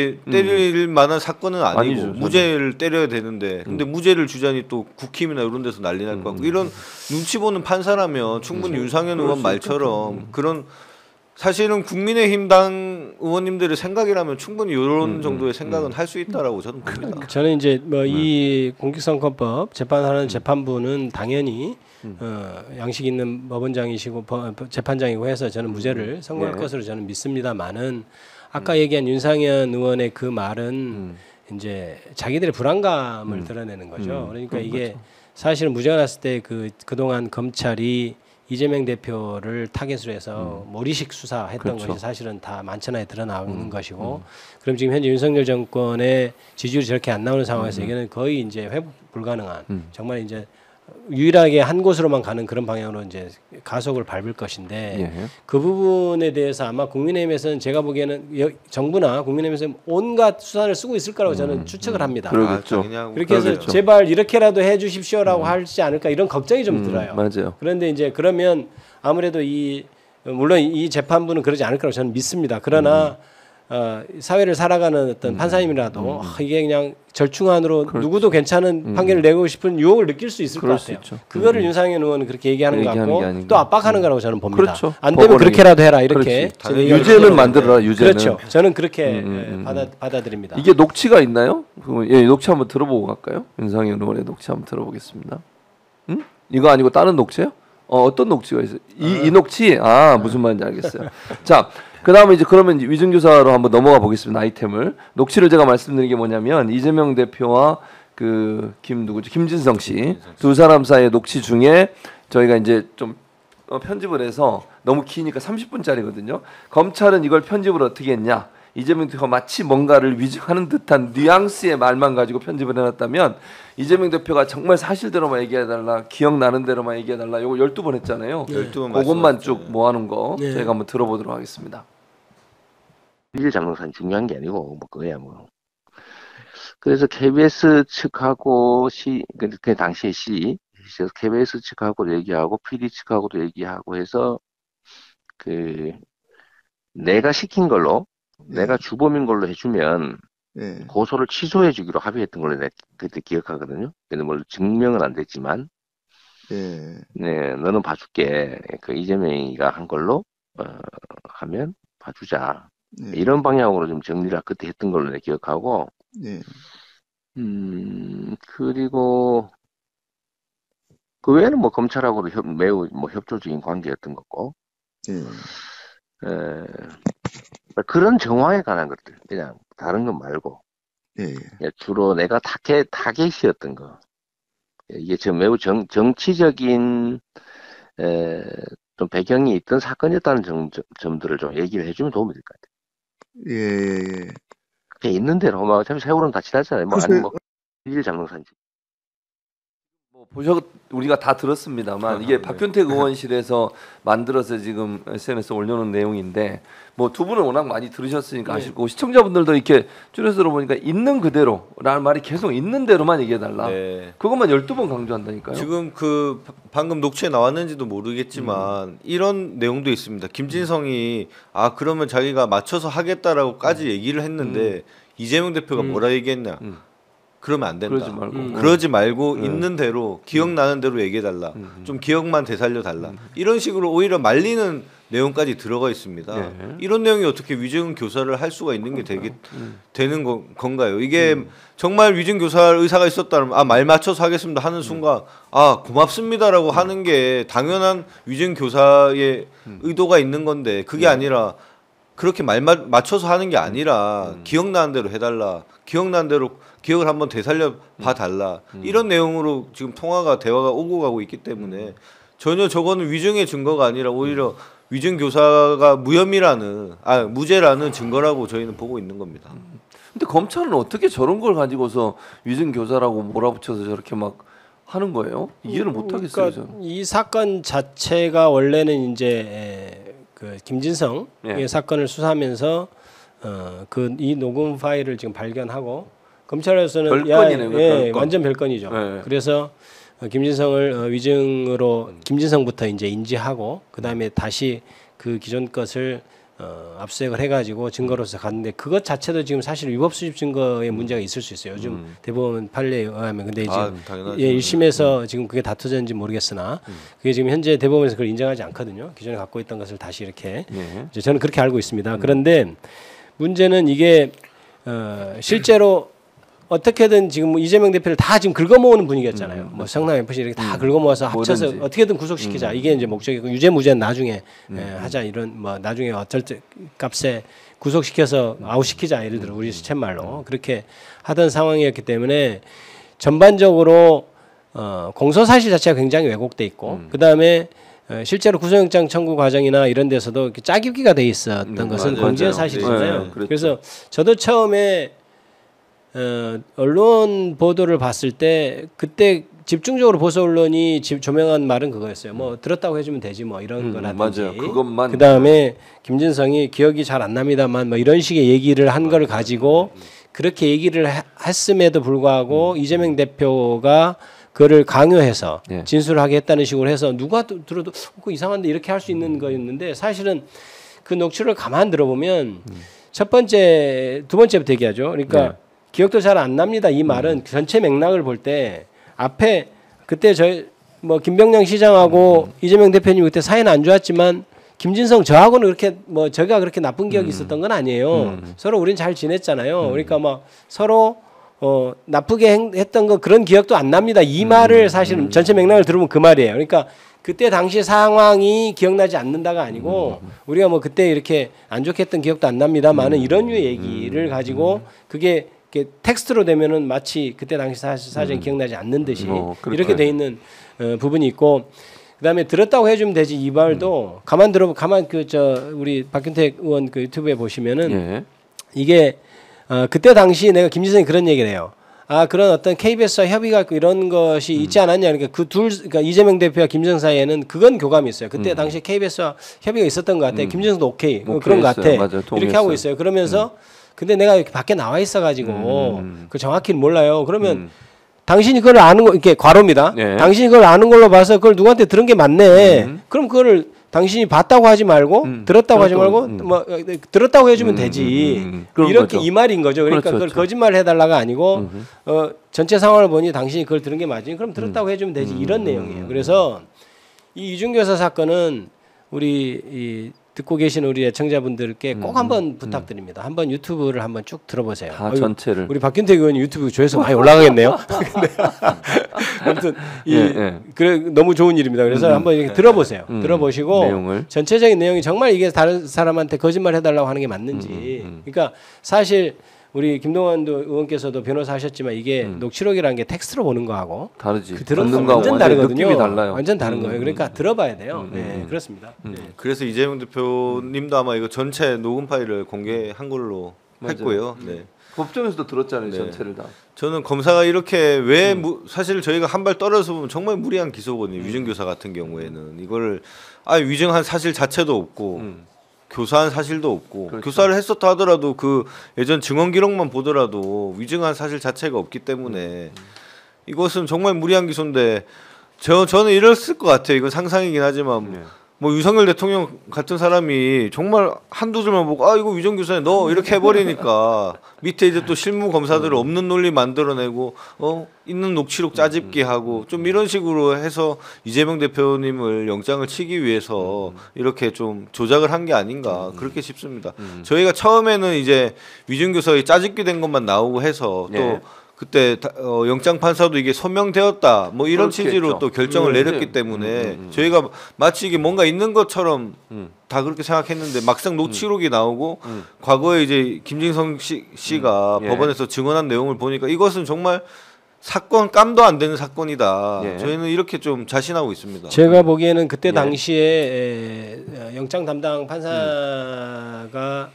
때릴 만한 사건은 아니고 아니죠, 무죄를 때려야 되는데 근데 무죄를 주자니 또 국힘이나 이런 데서 난리 날 것 같고 이런 눈치 보는 판사라면 충분히 윤상현 의원 말처럼 그런 사실은 국민의힘 당 의원님들의 생각이라면 충분히 이런 정도의 생각은 할 수 있다라고 저는 봅니다. 저는 이제 뭐 이 공직선거법 재판하는 재판부는 당연히 양식 있는 법원장이시고 재판장이고 해서 저는 무죄를 선고할 것으로 저는 믿습니다만은 아까 얘기한 윤상현 의원의 그 말은 이제 자기들의 불안감을 드러내는 거죠. 그러니까 이게 사실은 무죄가 났을 때 그동안 검찰이 이재명 대표를 타겟으로 해서 몰이식 수사했던 그렇죠. 것이 사실은 다 만천하에 드러나는 것이고 그럼 지금 현재 윤석열 정권의 지지율이 저렇게 안 나오는 상황에서 이게는 거의 이제 회복 불가능한 정말 이제 유일하게 한 곳으로만 가는 그런 방향으로 이제 가속을 밟을 것인데 그 부분에 대해서 아마 국민의힘에서는 제가 보기에는 정부나 국민의힘에서는 온갖 수단을 쓰고 있을 거라고 저는 추측을 합니다. 그러겠죠. 그렇게 해서 제발 이렇게라도 해주십시오라고 하지 않을까 이런 걱정이 좀 들어요. 맞아요. 그런데 이제 그러면 아무래도 물론 이 재판부는 그러지 않을 거라고 저는 믿습니다. 그러나 사회를 살아가는 어떤 판사님이라도 이게 그냥 절충안으로 누구도 괜찮은 판결을 내고 싶은 유혹을 느낄 수 있을 것 같아요. 그거를 윤상현 의원은 그렇게 얘기하는 것 같고 또 압박하는 거라고 저는 봅니다. 그렇죠. 안 되면 그렇게라도 해라 이렇게. 유죄는 만들어라. 유죄는. 그렇죠. 저는 그렇게 받아들입니다. 이게 녹취가 있나요? 녹취 한번 들어보고 갈까요? 윤상현 의원의 녹취 한번 들어보겠습니다. 이거 아니고 다른 녹취요? 어떤 녹취가 있어요? 이 녹취? 무슨 말인지 알겠어요. 자, 그다음에 이제 그러면 위증교사로 한번 넘어가 보겠습니다. 아이템을. 녹취를 제가 말씀드린 게 뭐냐면 이재명 대표와 김진성 씨 두 사람 사이의 녹취 중에 저희가 이제 좀 편집을 해서 너무 기니까 30분짜리거든요. 검찰은 이걸 편집을 어떻게 했냐? 이재명 대표가 마치 뭔가를 위증하는 듯한 뉘앙스의 말만 가지고 편집을 해놨다면 이재명 대표가 정말 사실대로만 얘기해달라, 기억나는 대로만 얘기해달라. 이거 12번 했잖아요. 12번 그것만 쭉 모아놓은 거 저희가 한번 들어보도록 하겠습니다. 일일 장동사는 중요한 게 아니고 뭐 그거야 뭐. 그래서 KBS 측하고 그 당시에 KBS 측하고도 얘기하고 PD 측하고도 얘기하고 해서 내가 시킨 걸로 내가 주범인 걸로 해주면 고소를 취소해 주기로 합의했던 걸로 내가 그때 기억하거든요. 근데 물론 증명은 안 됐지만 너는 봐줄게. 그 이재명이가 한 걸로 하면 봐주자. 이런 방향으로 좀 정리를 그때 했던 걸로 내가 기억하고 그리고 그 외에는 뭐 검찰하고도 매우 뭐 협조적인 관계였던 거고 그런 정황에 관한 것들 그냥 다른 건 말고 주로 내가 타겟이었던 거 이게 매우 정치적인 좀 배경이 있던 사건이었다는 점들을 좀 얘기를 해주면 도움이 될 것 같아요. 그게 있는 대로 막 어차피 세월은 다 지났잖아요. 뭐 아니 뭐 일일 장동산지. 우리가 다 들었습니다만 이게 박균택 의원실에서 만들어서 지금 SNS에 올려놓은 내용인데 뭐 두 분은 워낙 많이 들으셨으니까 아실 거고 시청자분들도 이렇게 줄여서 들어보니까 있는 그대로라는 말이 계속 있는 대로만 얘기해달라. 그것만 12번 강조한다니까요. 지금 방금 녹취에 나왔는지도 모르겠지만 이런 내용도 있습니다. 김진성이 그러면 자기가 맞춰서 하겠다라고까지 얘기를 했는데 이재명 대표가 뭐라 얘기했냐? 그러면 안 된다. 그러지 말고 있는 대로 기억나는 대로 얘기해달라. 좀 기억만 되살려달라. 이런 식으로 오히려 말리는 내용까지 들어가 있습니다. 이런 내용이 어떻게 위증교사를 할 수가 있는 게 되는 건가요? 이게 정말 위증교사할 의사가 있었다면 말 맞춰서 하겠습니다 하는 순간 고맙습니다라고 하는 게 당연한 위증교사의 의도가 있는 건데 그게 아니라 그렇게 맞춰서 하는 게 아니라 기억나는 대로 해달라. 기억나는 대로 기억을 한번 되살려 봐달라. 이런 내용으로 지금 대화가 오고 가고 있기 때문에 전혀 저거는 위증의 증거가 아니라 오히려 위증 교사가 무죄라는 증거라고 저희는 보고 있는 겁니다. 근데 검찰은 어떻게 저런 걸 가지고서 위증 교사라고 몰아붙여서 저렇게 막 하는 거예요? 이해를 못 하겠어요. 그러니까 이 사건 자체가 원래는 이제 그 김진성의 예. 사건을 수사하면서 그 이 녹음 파일을 지금 발견하고 검찰에서는 별건이네요, 별건. 완전 별건이죠. 예. 그래서 김진성을 위증으로 김진성부터 이제 인지하고 그 다음에 다시 그 기존 것을 압수수색을 해가지고 증거로서 갔는데 그것 자체도 지금 사실 위법 수집 증거에 문제가 있을 수 있어요. 요즘 대법원 판례에 의하면 근데 지금 당연하죠. 1심에서 지금 그게 다투졌는지 모르겠으나 그게 지금 현재 대법원에서 그걸 인정하지 않거든요. 기존에 갖고 있던 것을 다시 이렇게 예. 이제 저는 그렇게 알고 있습니다. 그런데 문제는 이게 실제로 어떻게든 지금 뭐 이재명 대표를 다 지금 긁어모으는 분위기였잖아요. 뭐 성남 FC 이렇게 다 긁어모아서 합쳐서 뭐든지. 어떻게든 구속시키자. 이게 이제 목적이고 유죄무죄는 나중에 하자 이런 뭐 나중에 어쩔 때 값에 구속시켜서 아웃시키자 예를 들어 우리 시쳇말로 그렇게 하던 상황이었기 때문에 전반적으로 공소 사실 자체가 굉장히 왜곡돼 있고 그 다음에 실제로 구속영장 청구 과정이나 이런 데서도 이렇게 짜깁기가 돼 있었던 것은 맞아요. 공지의 맞아요. 사실이잖아요. 네, 그렇죠. 그래서 저도 처음에 언론 보도를 봤을 때 그때 집중적으로 보수 언론이 조명한 말은 그거였어요. 뭐 들었다고 해주면 되지 뭐 이런 거라든지. 맞아요. 그것만. 그 다음에 김진성이 기억이 잘 안 납니다만 뭐 이런 식의 얘기를 한 걸 가지고 그렇게 얘기를 했음에도 불구하고 이재명 대표가 그를 강요해서 예. 진술을 하게 했다는 식으로 해서 누가 들어도 그 이상한데 이렇게 할 수 있는 거였는데 사실은 그 녹취를 가만 들어보면 첫 번째, 두 번째부터 얘기하죠. 그러니까 네. 기억도 잘 안 납니다. 이 말은 전체 맥락을 볼 때 앞에 그때 저희 뭐 김병량 시장하고 이재명 대표님 그때 사이는 안 좋았지만 김진성 저하고는 그렇게 뭐 제가 그렇게 나쁜 기억이 있었던 건 아니에요. 서로 우린 잘 지냈잖아요. 그러니까 막 서로 나쁘게 했던 거 그런 기억도 안 납니다. 이 말을 사실은 전체 맥락을 들으면 그 말이에요. 그러니까 그때 당시 상황이 기억나지 않는다가 아니고 우리가 뭐 그때 이렇게 안 좋게 했던 기억도 안 납니다만은 이런 류의 얘기를 가지고 그게 이렇게 텍스트로 되면은 마치 그때 당시 사정이 기억나지 않는 듯이 이렇게 돼 있는 부분이 있고 그다음에 들었다고 해주면 되지 이 말도 가만 그 우리 박균택 의원 그 유튜브에 보시면은 예. 이게 그때 당시 내가 김지성이 그런 얘기를 해요. 그런 어떤 KBS와 협의가 있고 이런 것이 있지 않았냐. 그러니까 그러니까 이재명 대표와 김지성 사이에는 그건 교감이 있어요. 그때 당시에 KBS와 협의가 있었던 것 같아. 김지성도 오케이. 그런 것 같아. 맞아요. 이렇게 하고 있어요. 그러면서 근데 내가 이렇게 밖에 나와 있어가지고 그 정확히는 몰라요. 그러면 당신이 그걸 아는 거 이렇게 과로입니다. 네. 당신이 그걸 아는 걸로 봐서 그걸 누구한테 들은 게 맞네. 그럼 그거를 당신이 봤다고 하지 말고 들었다고 하지 말고 뭐 들었다고 해주면 되지. 그런 이렇게 거죠. 이 말인 거죠. 그러니까 그렇죠, 그걸 거짓말 해달라가 아니고 전체 상황을 보니 당신이 그걸 들은 게 맞지. 그럼 들었다고 해주면 되지. 이런 내용이에요. 그래서 이 이중교사 사건은 우리 이 듣고 계신 우리 애청자분들께 꼭 한번 부탁드립니다. 한번 유튜브를 한번 쭉 들어보세요. 다 전체를. 우리 박균택 의원이 유튜브 조회수 많이 올라가겠네요. 근데 아무튼 그래 너무 좋은 일입니다. 그래서 한번 이렇게 들어보세요. 들어보시고 내용을. 전체적인 내용이 정말 이게 다른 사람한테 거짓말 해달라고 하는 게 맞는지. 그러니까 사실 우리 김동완 의원께서도 변호사 하셨지만 이게 녹취록이라는 게 텍스트로 보는 거하고 다르지. 그 들은 거 듣는 거하고 완전 다르거든요. 느낌이 달라요. 완전 다른 거예요. 그러니까 들어봐야 돼요. 네, 그렇습니다. 그래서 이재명 대표님도 아마 이거 전체 녹음 파일을 공개한 걸로 했고요. 네. 법정에서도 들었잖아요. 네. 전체를 다. 저는 검사가 이렇게 왜 사실 저희가 한 발 떨어져 보면 정말 무리한 기소거든요. 위증교사 같은 경우에는 이거를 위증한 사실 자체도 없고 교사한 사실도 없고 그렇죠. 교사를 했었다 하더라도 그 예전 증언 기록만 보더라도 위증한 사실 자체가 없기 때문에 이것은 정말 무리한 기소인데 저는 이랬을 것 같아요. 이건 상상이긴 하지만 뭐 윤석열 대통령 같은 사람이 정말 한두 줄만 보고 이거 위정교사네 너 이렇게 해버리니까 밑에 이제 또 실무 검사들 없는 논리 만들어내고 있는 녹취록 짜집기 하고 좀 이런 식으로 해서 이재명 대표님을 영장을 치기 위해서 이렇게 좀 조작을 한 게 아닌가 그렇게 싶습니다. 저희가 처음에는 이제 위정교사의 짜집기 된 것만 나오고 해서 또 그때 영장 판사도 이게 소명되었다 뭐 이런 그렇겠죠. 취지로 또 결정을 내렸기 때문에 저희가 마치 이게 뭔가 있는 것처럼 다 그렇게 생각했는데 막상 녹취록이 나오고 과거에 이제 김진성 씨가 법원에서 증언한 내용을 보니까 이것은 정말 사건 깜도 안 되는 사건이다. 저희는 이렇게 좀 자신하고 있습니다. 제가 보기에는 그때 당시에 영장 담당 판사가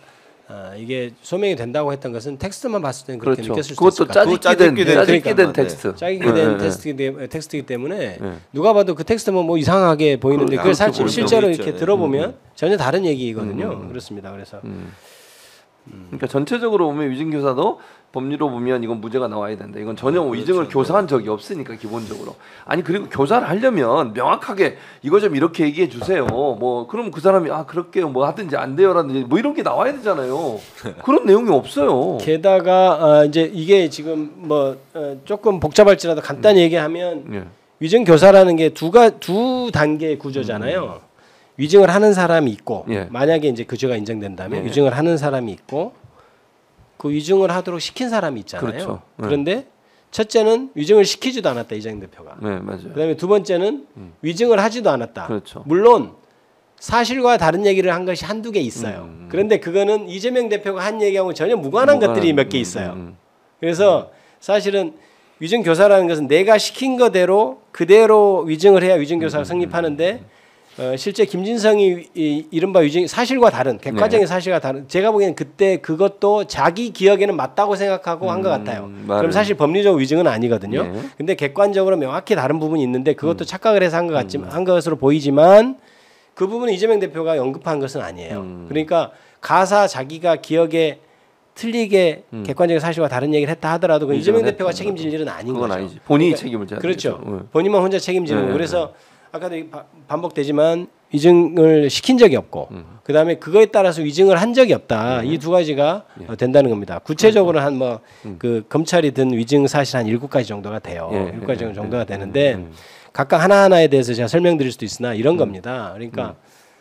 이게 소명이 된다고 했던 것은 텍스트만 봤을 때는 그렇게 그렇죠. 느꼈을 수도 있을 그것도 것 같아요. 짜깁기 된 네. 텍스트. 짜기게 된 텍스트이기 때문에 누가 봐도 그 텍스트는 뭐 이상하게 보이는데 그걸 사실 실제로 이렇게 들어보면 전혀 다른 얘기거든요. 그렇습니다. 그래서 그러니까 전체적으로 보면 위증 교사도 법리로 보면 이건 무죄가 나와야 된다. 이건 전혀 위증을 교사한 적이 없으니까 기본적으로. 아니 그리고 교사를 하려면 명확하게 이거 좀 이렇게 얘기해 주세요. 뭐 그럼 그 사람이 그럴게요. 뭐 하든지 안 돼요라든지 뭐 이런 게 나와야 되잖아요. 그런 내용이 없어요. 게다가 이제 이게 지금 뭐 조금 복잡할지라도 간단히 얘기하면 예. 위증 교사라는 게 두 단계의 구조잖아요. 위증을 하는 사람이 있고 예. 만약에 이제 그 죄가 인정된다면 예. 위증을 하는 사람이 있고 그 위증을 하도록 시킨 사람이 있잖아요. 그렇죠. 예. 그런데 첫째는 위증을 시키지도 않았다 이재명 대표가. 네 맞아요. 그다음에 두 번째는 위증을 하지도 않았다. 그렇죠. 물론 사실과 다른 얘기를 한 것이 한두 개 있어요. 그런데 그거는 이재명 대표가 한 얘기하고 전혀 무관한 것들이 몇 개 있어요. 그래서 사실은 위증 교사라는 것은 내가 시킨 거대로 그대로 위증을 해야 위증 교사가 성립하는데 실제 김진성이 이른바 위증 사실과 다른 객관적인 사실과 다른 제가 보기에는 그때 그것도 자기 기억에는 맞다고 생각하고 한 것 같아요. 그럼 사실 법리적 위증은 아니거든요. 네. 근데 객관적으로 명확히 다른 부분이 있는데 그것도 착각을 해서 한 것으로 보이지만 그 부분은 이재명 대표가 언급한 것은 아니에요. 그러니까 가사 자기가 기억에 틀리게 객관적인 사실과 다른 얘기를 했다 하더라도 그 이재명 대표가 책임질 일은 아닌 그건 거죠. 아니지. 본인이 그러니까 책임을 져야 그렇죠. 되죠. 본인만 혼자 책임지는 네, 거. 그래서 아까도 반복되지만 위증을 시킨 적이 없고 그다음에 그거에 따라서 위증을 한 적이 없다. 이 두 가지가 된다는 겁니다. 구체적으로 한 뭐 그 검찰이 든 위증 사실 한 7가지 정도가 돼요. 7가지 정도가 되는데 각각 하나하나에 대해서 제가 설명드릴 수도 있으나 이런 겁니다. 그러니까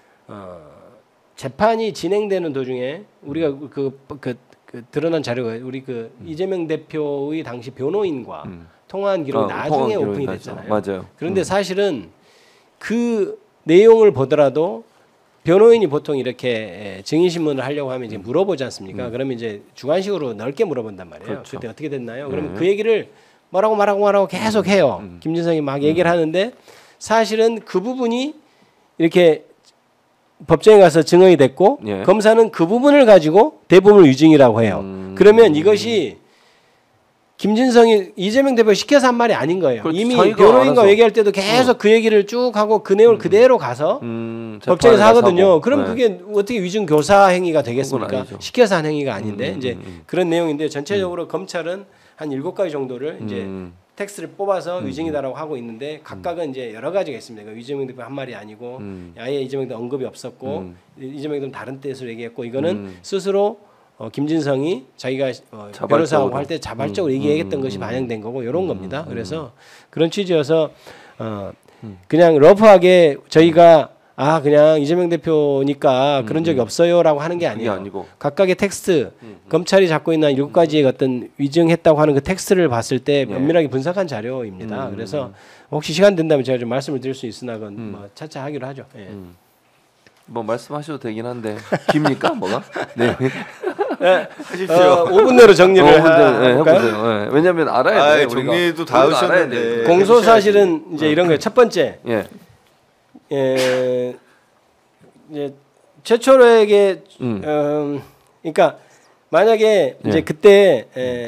재판이 진행되는 도중에 우리가 그 드러난 자료가 우리 그 이재명 대표의 당시 변호인과 통화한 기록이 나중에 오픈이 됐잖아요. 맞아요. 그런데 사실은 그 내용을 보더라도 변호인이 보통 이렇게 증인 신문을 하려고 하면 이제 물어보지 않습니까? 그러면 이제 주관식으로 넓게 물어본단 말이에요. 그렇죠. 그때 어떻게 됐나요? 그러면 그 얘기를 뭐라고 계속 해요. 김진성이 막 얘기를 하는데 사실은 그 부분이 이렇게 법정에 가서 증언이 됐고 예. 검사는 그 부분을 가지고 대부분 위증이라고 해요. 그러면 이것이 김진성이 이재명 대표 시켜서 한 말이 아닌 거예요. 그렇지, 이미 자기가 변호인과 알아서. 얘기할 때도 계속 그 얘기를 쭉 하고 그 내용을 그대로 가서 법정에서 하거든요. 그럼 그게 어떻게 위증 교사 행위가 되겠습니까? 아니죠. 시켜서 한 행위가 아닌데 이제 그런 내용인데 전체적으로 검찰은 한 7가지 정도를 이제 텍스트를 뽑아서 위증이다라고 하고 있는데 각각은 이제 여러 가지가 있습니다. 이재명 대표 한 말이 아니고 아예 이재명 대표 언급이 없었고 이재명 대표는 다른 뜻으로 얘기했고 이거는 스스로 김진성이 자기가 변호사하고 할 때 자발적으로 얘기했던 것이 반영된 거고 이런 겁니다. 그래서 그런 취지여서 그냥 러프하게 저희가 그냥 이재명 대표니까 그런 적이 없어요라고 하는 게 아니에요. 아니고. 각각의 텍스트 검찰이 잡고 있는 7가지의 어떤 위증했다고 하는 그 텍스트를 봤을 때 면밀하게 분석한 자료입니다. 그래서 혹시 시간 된다면 제가 좀 말씀을 드릴 수 있으나 그건 뭐 차차 하기로 하죠. 예. 뭐 말씀하셔도 되긴 한데 깁니까 뭐가? 네. 하십시오. 5분 내로 정리를 해볼까요? 해보세요. 네. 왜냐하면 알아야 돼. 정리도 우리가 다 알아야 하셨는데. 돼. 공소 사실은 이제 이런 거예요. 첫 번째, 예. 이제 최초로에게 그러니까 만약에 이제 그때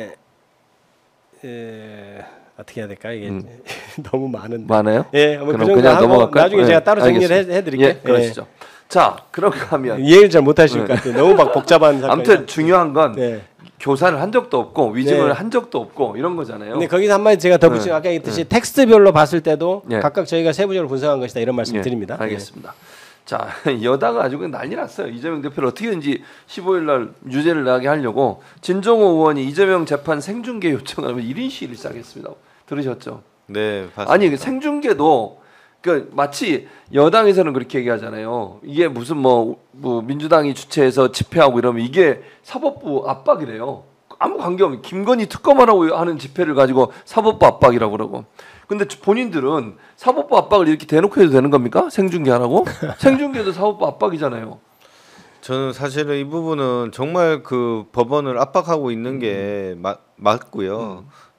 어떻게 해야 될까 이게 너무 많은데. 많아요? 예, 뭐 그 그럼 정도 그냥 하고 넘어갈까요? 나중에 네, 제가 따로 정리를 알겠습니다. 해드릴게요. 예, 그러시죠. 자, 그런가 하면 이해를 잘 못하실 것 같아요. 너무 막 복잡한 사건이. 아무튼 중요한 건 네. 교사를 한 적도 없고 위증을 네. 한 적도 없고 이런 거잖아요. 근데 거기서 한마디 제가 덧붙이면 아까 얘기했듯이 텍스트별로 봤을 때도 네. 각각 저희가 세부적으로 분석한 것이다 이런 말씀 예, 드립니다. 알겠습니다. 자, 여다가 아주 그냥 난리 났어요. 이재명 대표를 어떻게든지 15일 날 유죄를 나게 하려고 진정호 의원이 이재명 재판 생중계 요청을 하면 1인 시위를 시작했습니다. 들으셨죠? 네, 봤습니다. 아니 그 생중계도 그 마치 여당에서는 그렇게 얘기하잖아요. 이게 무슨 뭐 민주당이 주최해서 집회하고 이러면 이게 사법부 압박이래요. 아무 관계 없는 김건희 특검하라고 하는 집회를 가지고 사법부 압박이라고 그러고. 근데 본인들은 사법부 압박을 이렇게 대놓고 해도 되는 겁니까? 생중계하라고? 생중계도 사법부 압박이잖아요. 저는 사실은 이 부분은 정말 그 법원을 압박하고 있는 게 맞고요.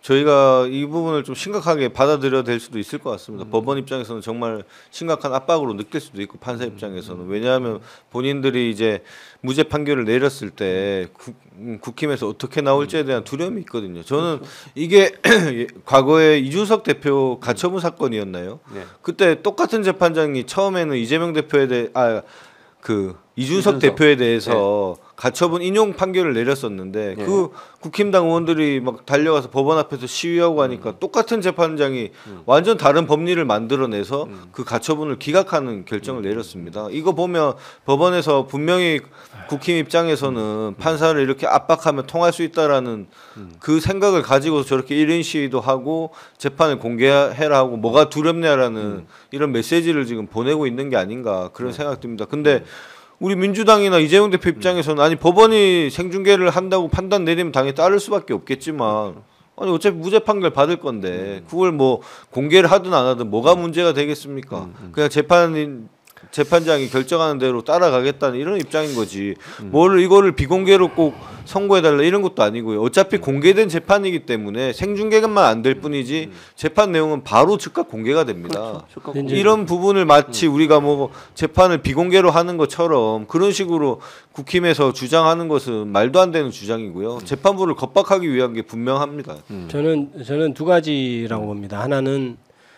저희가 이 부분을 좀 심각하게 받아들여야 될 수도 있을 것 같습니다. 법원 입장에서는 정말 심각한 압박으로 느낄 수도 있고 판사 입장에서는 왜냐하면 본인들이 이제 무죄 판결을 내렸을 때 국힘에서 어떻게 나올지에 대한 두려움이 있거든요. 저는 이게 과거에 이준석 대표 가처분 사건이었나요? 네. 그때 똑같은 재판장이 처음에는 이재명 대표에 대해 이준석 대표에 대해서 가처분 인용 판결을 내렸었는데 그 국힘당 의원들이 막 달려가서 법원 앞에서 시위하고 하니까 똑같은 재판장이 완전 다른 법리를 만들어내서 그 가처분을 기각하는 결정을 내렸습니다. 이거 보면 법원에서 분명히 국힘 입장에서는 판사를 이렇게 압박하면 통할 수 있다라는 그 생각을 가지고 저렇게 1인 시위도 하고 재판을 공개해라 하고 뭐가 두렵냐라는 이런 메시지를 지금 보내고 있는 게 아닌가 그런 생각 듭니다. 근데 우리 민주당이나 이재명 대표 입장에서는 아니 법원이 생중계를 한다고 판단 내리면 당연히 따를 수밖에 없겠지만 아니 어차피 무죄 판결 받을 건데 그걸 뭐 공개를 하든 안 하든 뭐가 문제가 되겠습니까? 그냥 재판장이 결정하는 대로 따라가겠다는 이런 입장인 거지. 뭘 이거를 비공개로 꼭 선고해달라 이런 것도 아니고요. 어차피 공개된 재판이기 때문에 생중계만 안 될 뿐이지 재판 내용은 바로 즉각 공개가 됩니다. 그렇죠. 이런 부분을 마치 우리가 뭐 재판을 비공개로 하는 것처럼 그런 식으로 국힘에서 주장하는 것은 말도 안 되는 주장이고요. 재판부를 겁박하기 위한 게 분명합니다. 저는 두 가지라고 봅니다. 하나는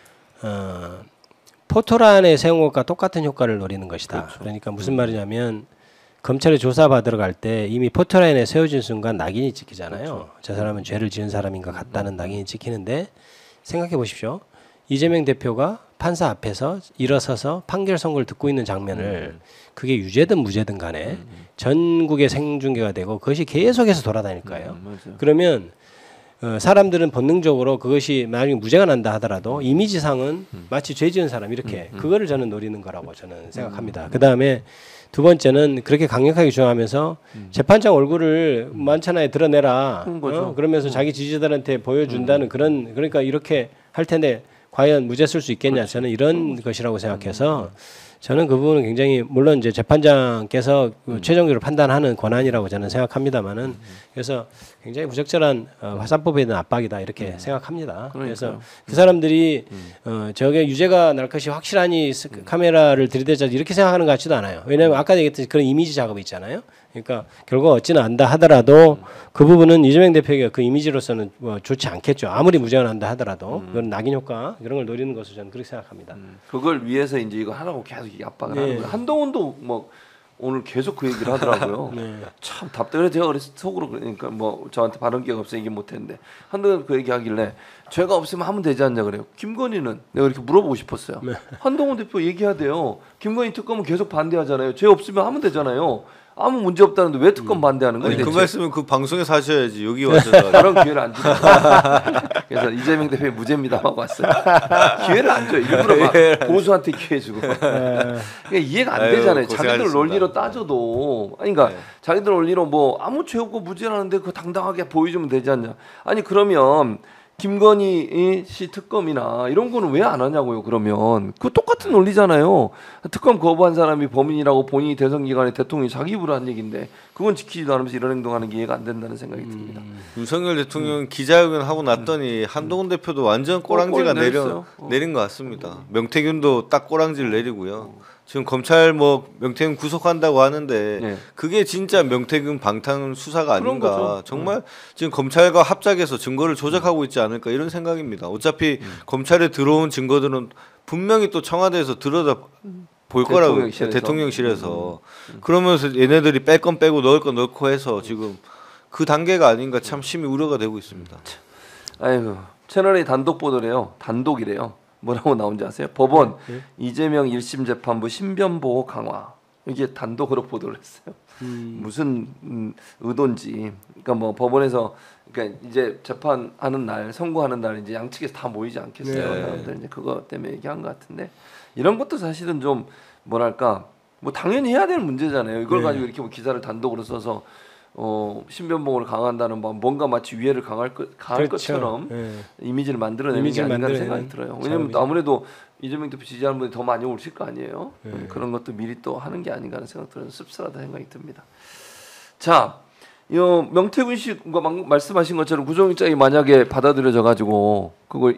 포토란에 세운 것과 똑같은 효과를 노리는 것이다. 그렇죠. 그러니까 무슨 말이냐면 검찰에 조사받으러 갈 때 이미 포토라인에 세워진 순간 낙인이 찍히잖아요. 그렇죠. 저 사람은 죄를 지은 사람인가 같다는 낙인이 찍히는데 생각해 보십시오. 이재명 대표가 판사 앞에서 일어서서 판결 선고를 듣고 있는 장면을 그게 유죄든 무죄든 간에 전국에 생중계가 되고 그것이 계속해서 돌아다닐 거예요. 그러면 사람들은 본능적으로 그것이 만약에 무죄가 난다 하더라도 이미지상은 마치 죄 지은 사람 이렇게 그거를 저는 노리는 거라고 저는 생각합니다. 그다음에 두 번째는 그렇게 강력하게 주장하면서 재판장 얼굴을 만천하에 드러내라. 그러면서 자기 지지자들한테 보여준다는 그러니까 이렇게 할 텐데 과연 무죄 쓸 수 있겠냐 저는 이런 것이라고 생각해서 저는 그 부분은 굉장히 물론 이제 재판장께서 최종적으로 판단하는 권한이라고 저는 생각합니다만은 그래서 굉장히 부적절한 화산법에 대한 압박이다 이렇게 생각합니다. 그래서 그 사람들이 저게 유죄가 날 것이 확실하니 카메라를 들이대자 이렇게 생각하는 것 같지도 않아요. 왜냐하면 아까 얘기했듯이 그런 이미지 작업이 있잖아요. 그러니까 결국 어찌나 안다 하더라도 그 부분은 이재명 대표가 그 이미지로서는 뭐 좋지 않겠죠. 아무리 무죄가 난다 하더라도 그건 낙인 효과 이런 걸 노리는 것을 저는 그렇게 생각합니다. 그걸 위해서 이제 이거 하라고 계속 압박을 하는 거예요. 한동훈도 뭐 오늘 계속 그 얘기를 하더라고요. 참 답답해. 제가 그래서 속으로 그러니까 뭐 저한테 발언 기회가 없어 얘기 못했는데 한동훈 그 얘기하길래 죄가 없으면 하면 되지 않냐 그래요. 김건희는 내가 이렇게 물어보고 싶었어요. 한동훈 대표 얘기해야 돼요. 김건희 특검은 계속 반대하잖아요. 죄 없으면 하면 되잖아요. 아무 문제 없다는데 왜 특검 반대하는 거예요? 아니, 그 말씀은 그 방송에서 하셔야지 여기 와서 그런 기회를 안 주고 그래서 이재명 대표의 무죄입니다 하고 왔어요. 기회를 안 줘요. 일부러 막 보수한테 기회 주고 그러니까 이해가 안 되잖아요. 자기들 논리로 따져도 아니 그러니까 자기들 논리로 뭐 아무 죄 없고 무죄라는데 그거 당당하게 보여주면 되지 않냐. 아니 그러면 김건희 씨 특검이나 이런 거는 왜 안 하냐고요. 그러면 그 똑같은 논리잖아요. 특검 거부한 사람이 범인이라고 본인이 대선 기간에 대통령이 자기 입으로 한 얘기인데 그건 지키지도 않으면서 이런 행동하는 게 이해가 안 된다는 생각이 듭니다. 윤석열 대통령 기자회견 하고 났더니 한동훈 대표도 완전 꼬랑지가 내린 것 같습니다. 명태균도 딱 꼬랑지를 내리고요. 지금 검찰 뭐 명태균 구속한다고 하는데 그게 진짜 명태균 방탄 수사가 아닌가. 정말 지금 검찰과 합작해서 증거를 조작하고 있지 않을까 이런 생각입니다. 어차피 검찰에 들어온 증거들은 분명히 또 청와대에서 들여다 볼 거라고 대통령실에서 그러면서 얘네들이 뺄 건 빼고 넣을 건 넣고 해서 지금 그 단계가 아닌가 참 심히 우려가 되고 있습니다. 아이고 채널A 단독 보도래요. 단독이래요. 뭐라고 나온지 아세요? 법원 이재명 1심 재판부 신변 보호 강화 이게 단독으로 보도를 했어요. 무슨 의도인지. 그러니까 뭐 법원에서 그러니까 이제 재판하는 날 선고하는 날 이제 양측에서 다 모이지 않겠어요. 사람들 이제 그거 때문에 얘기한 것 같은데 이런 것도 사실은 좀 뭐랄까 뭐 당연히 해야 될 문제잖아요. 이걸 가지고 이렇게 뭐 기사를 단독으로 써서 신변보호를 강화한다는 뭔가 마치 위해를 강할 것처럼 이미지를 만들어내는 게 아닌가 생각이 들어요. 왜냐하면 아무래도 이재명 대표 지지하는 분이 더 많이 오실 거 아니에요. 그런 것도 미리 또 하는 게 아닌가 하는 생각 들어서 씁쓸하다 생각이 듭니다. 자, 명태균 씨가 말씀하신 것처럼 구속영장이 만약에 받아들여져 가지고 그걸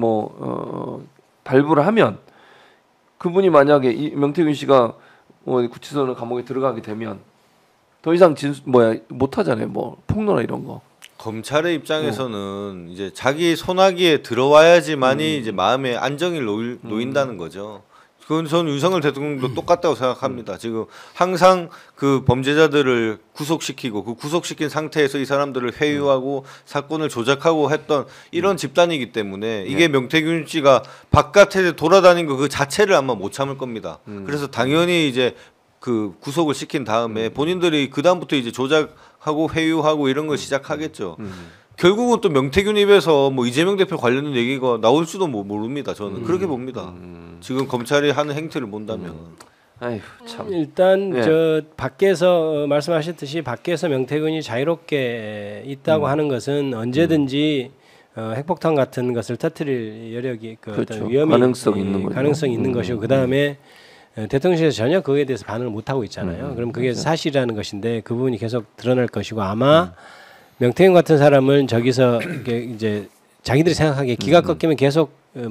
발부를 하면 그분이 만약에 명태균 씨가 구치소나 감옥에 들어가게 되면 더 이상 못 하잖아요. 뭐 폭로나 이런 거. 검찰의 입장에서는 이제 자기 손아귀에 들어와야지만이 이제 마음의 안정이 놓인다는 거죠. 그건 전 윤석열 대통령도 똑같다고 생각합니다. 지금 항상 그 범죄자들을 구속시키고 그 구속시킨 상태에서 이 사람들을 회유하고 사건을 조작하고 했던 이런 집단이기 때문에 이게 명태균 씨가 바깥에 돌아다닌 거 그 자체를 아마 못 참을 겁니다. 그래서 당연히 이제 그 구속을 시킨 다음에 본인들이 그 다음부터 이제 조작하고 회유하고 이런 걸 시작하겠죠. 결국은 또 명태균 입에서 뭐 이재명 대표 관련된 얘기가 나올지도 모릅니다. 저는 그렇게 봅니다. 지금 검찰이 하는 행태를 본다면. 아휴 참. 일단 네. 저 밖에서 말씀하셨듯이 밖에서 명태균이 자유롭게 있다고 하는 것은 언제든지 핵폭탄 같은 것을 터뜨릴 여력이 그렇죠. 어떤 위험이 가능성이 있는 거죠. 가능성이 있는 것이고 그 다음에 대통령실에서 전혀 그에 대해서 반응을 못 하고 있잖아요. 그럼 그게 맞아요. 사실이라는 것인데 그 부분이 계속 드러날 것이고 아마 명태균 같은 사람은 저기서 이제 자기들이 생각하기에 기가 꺾이면 계속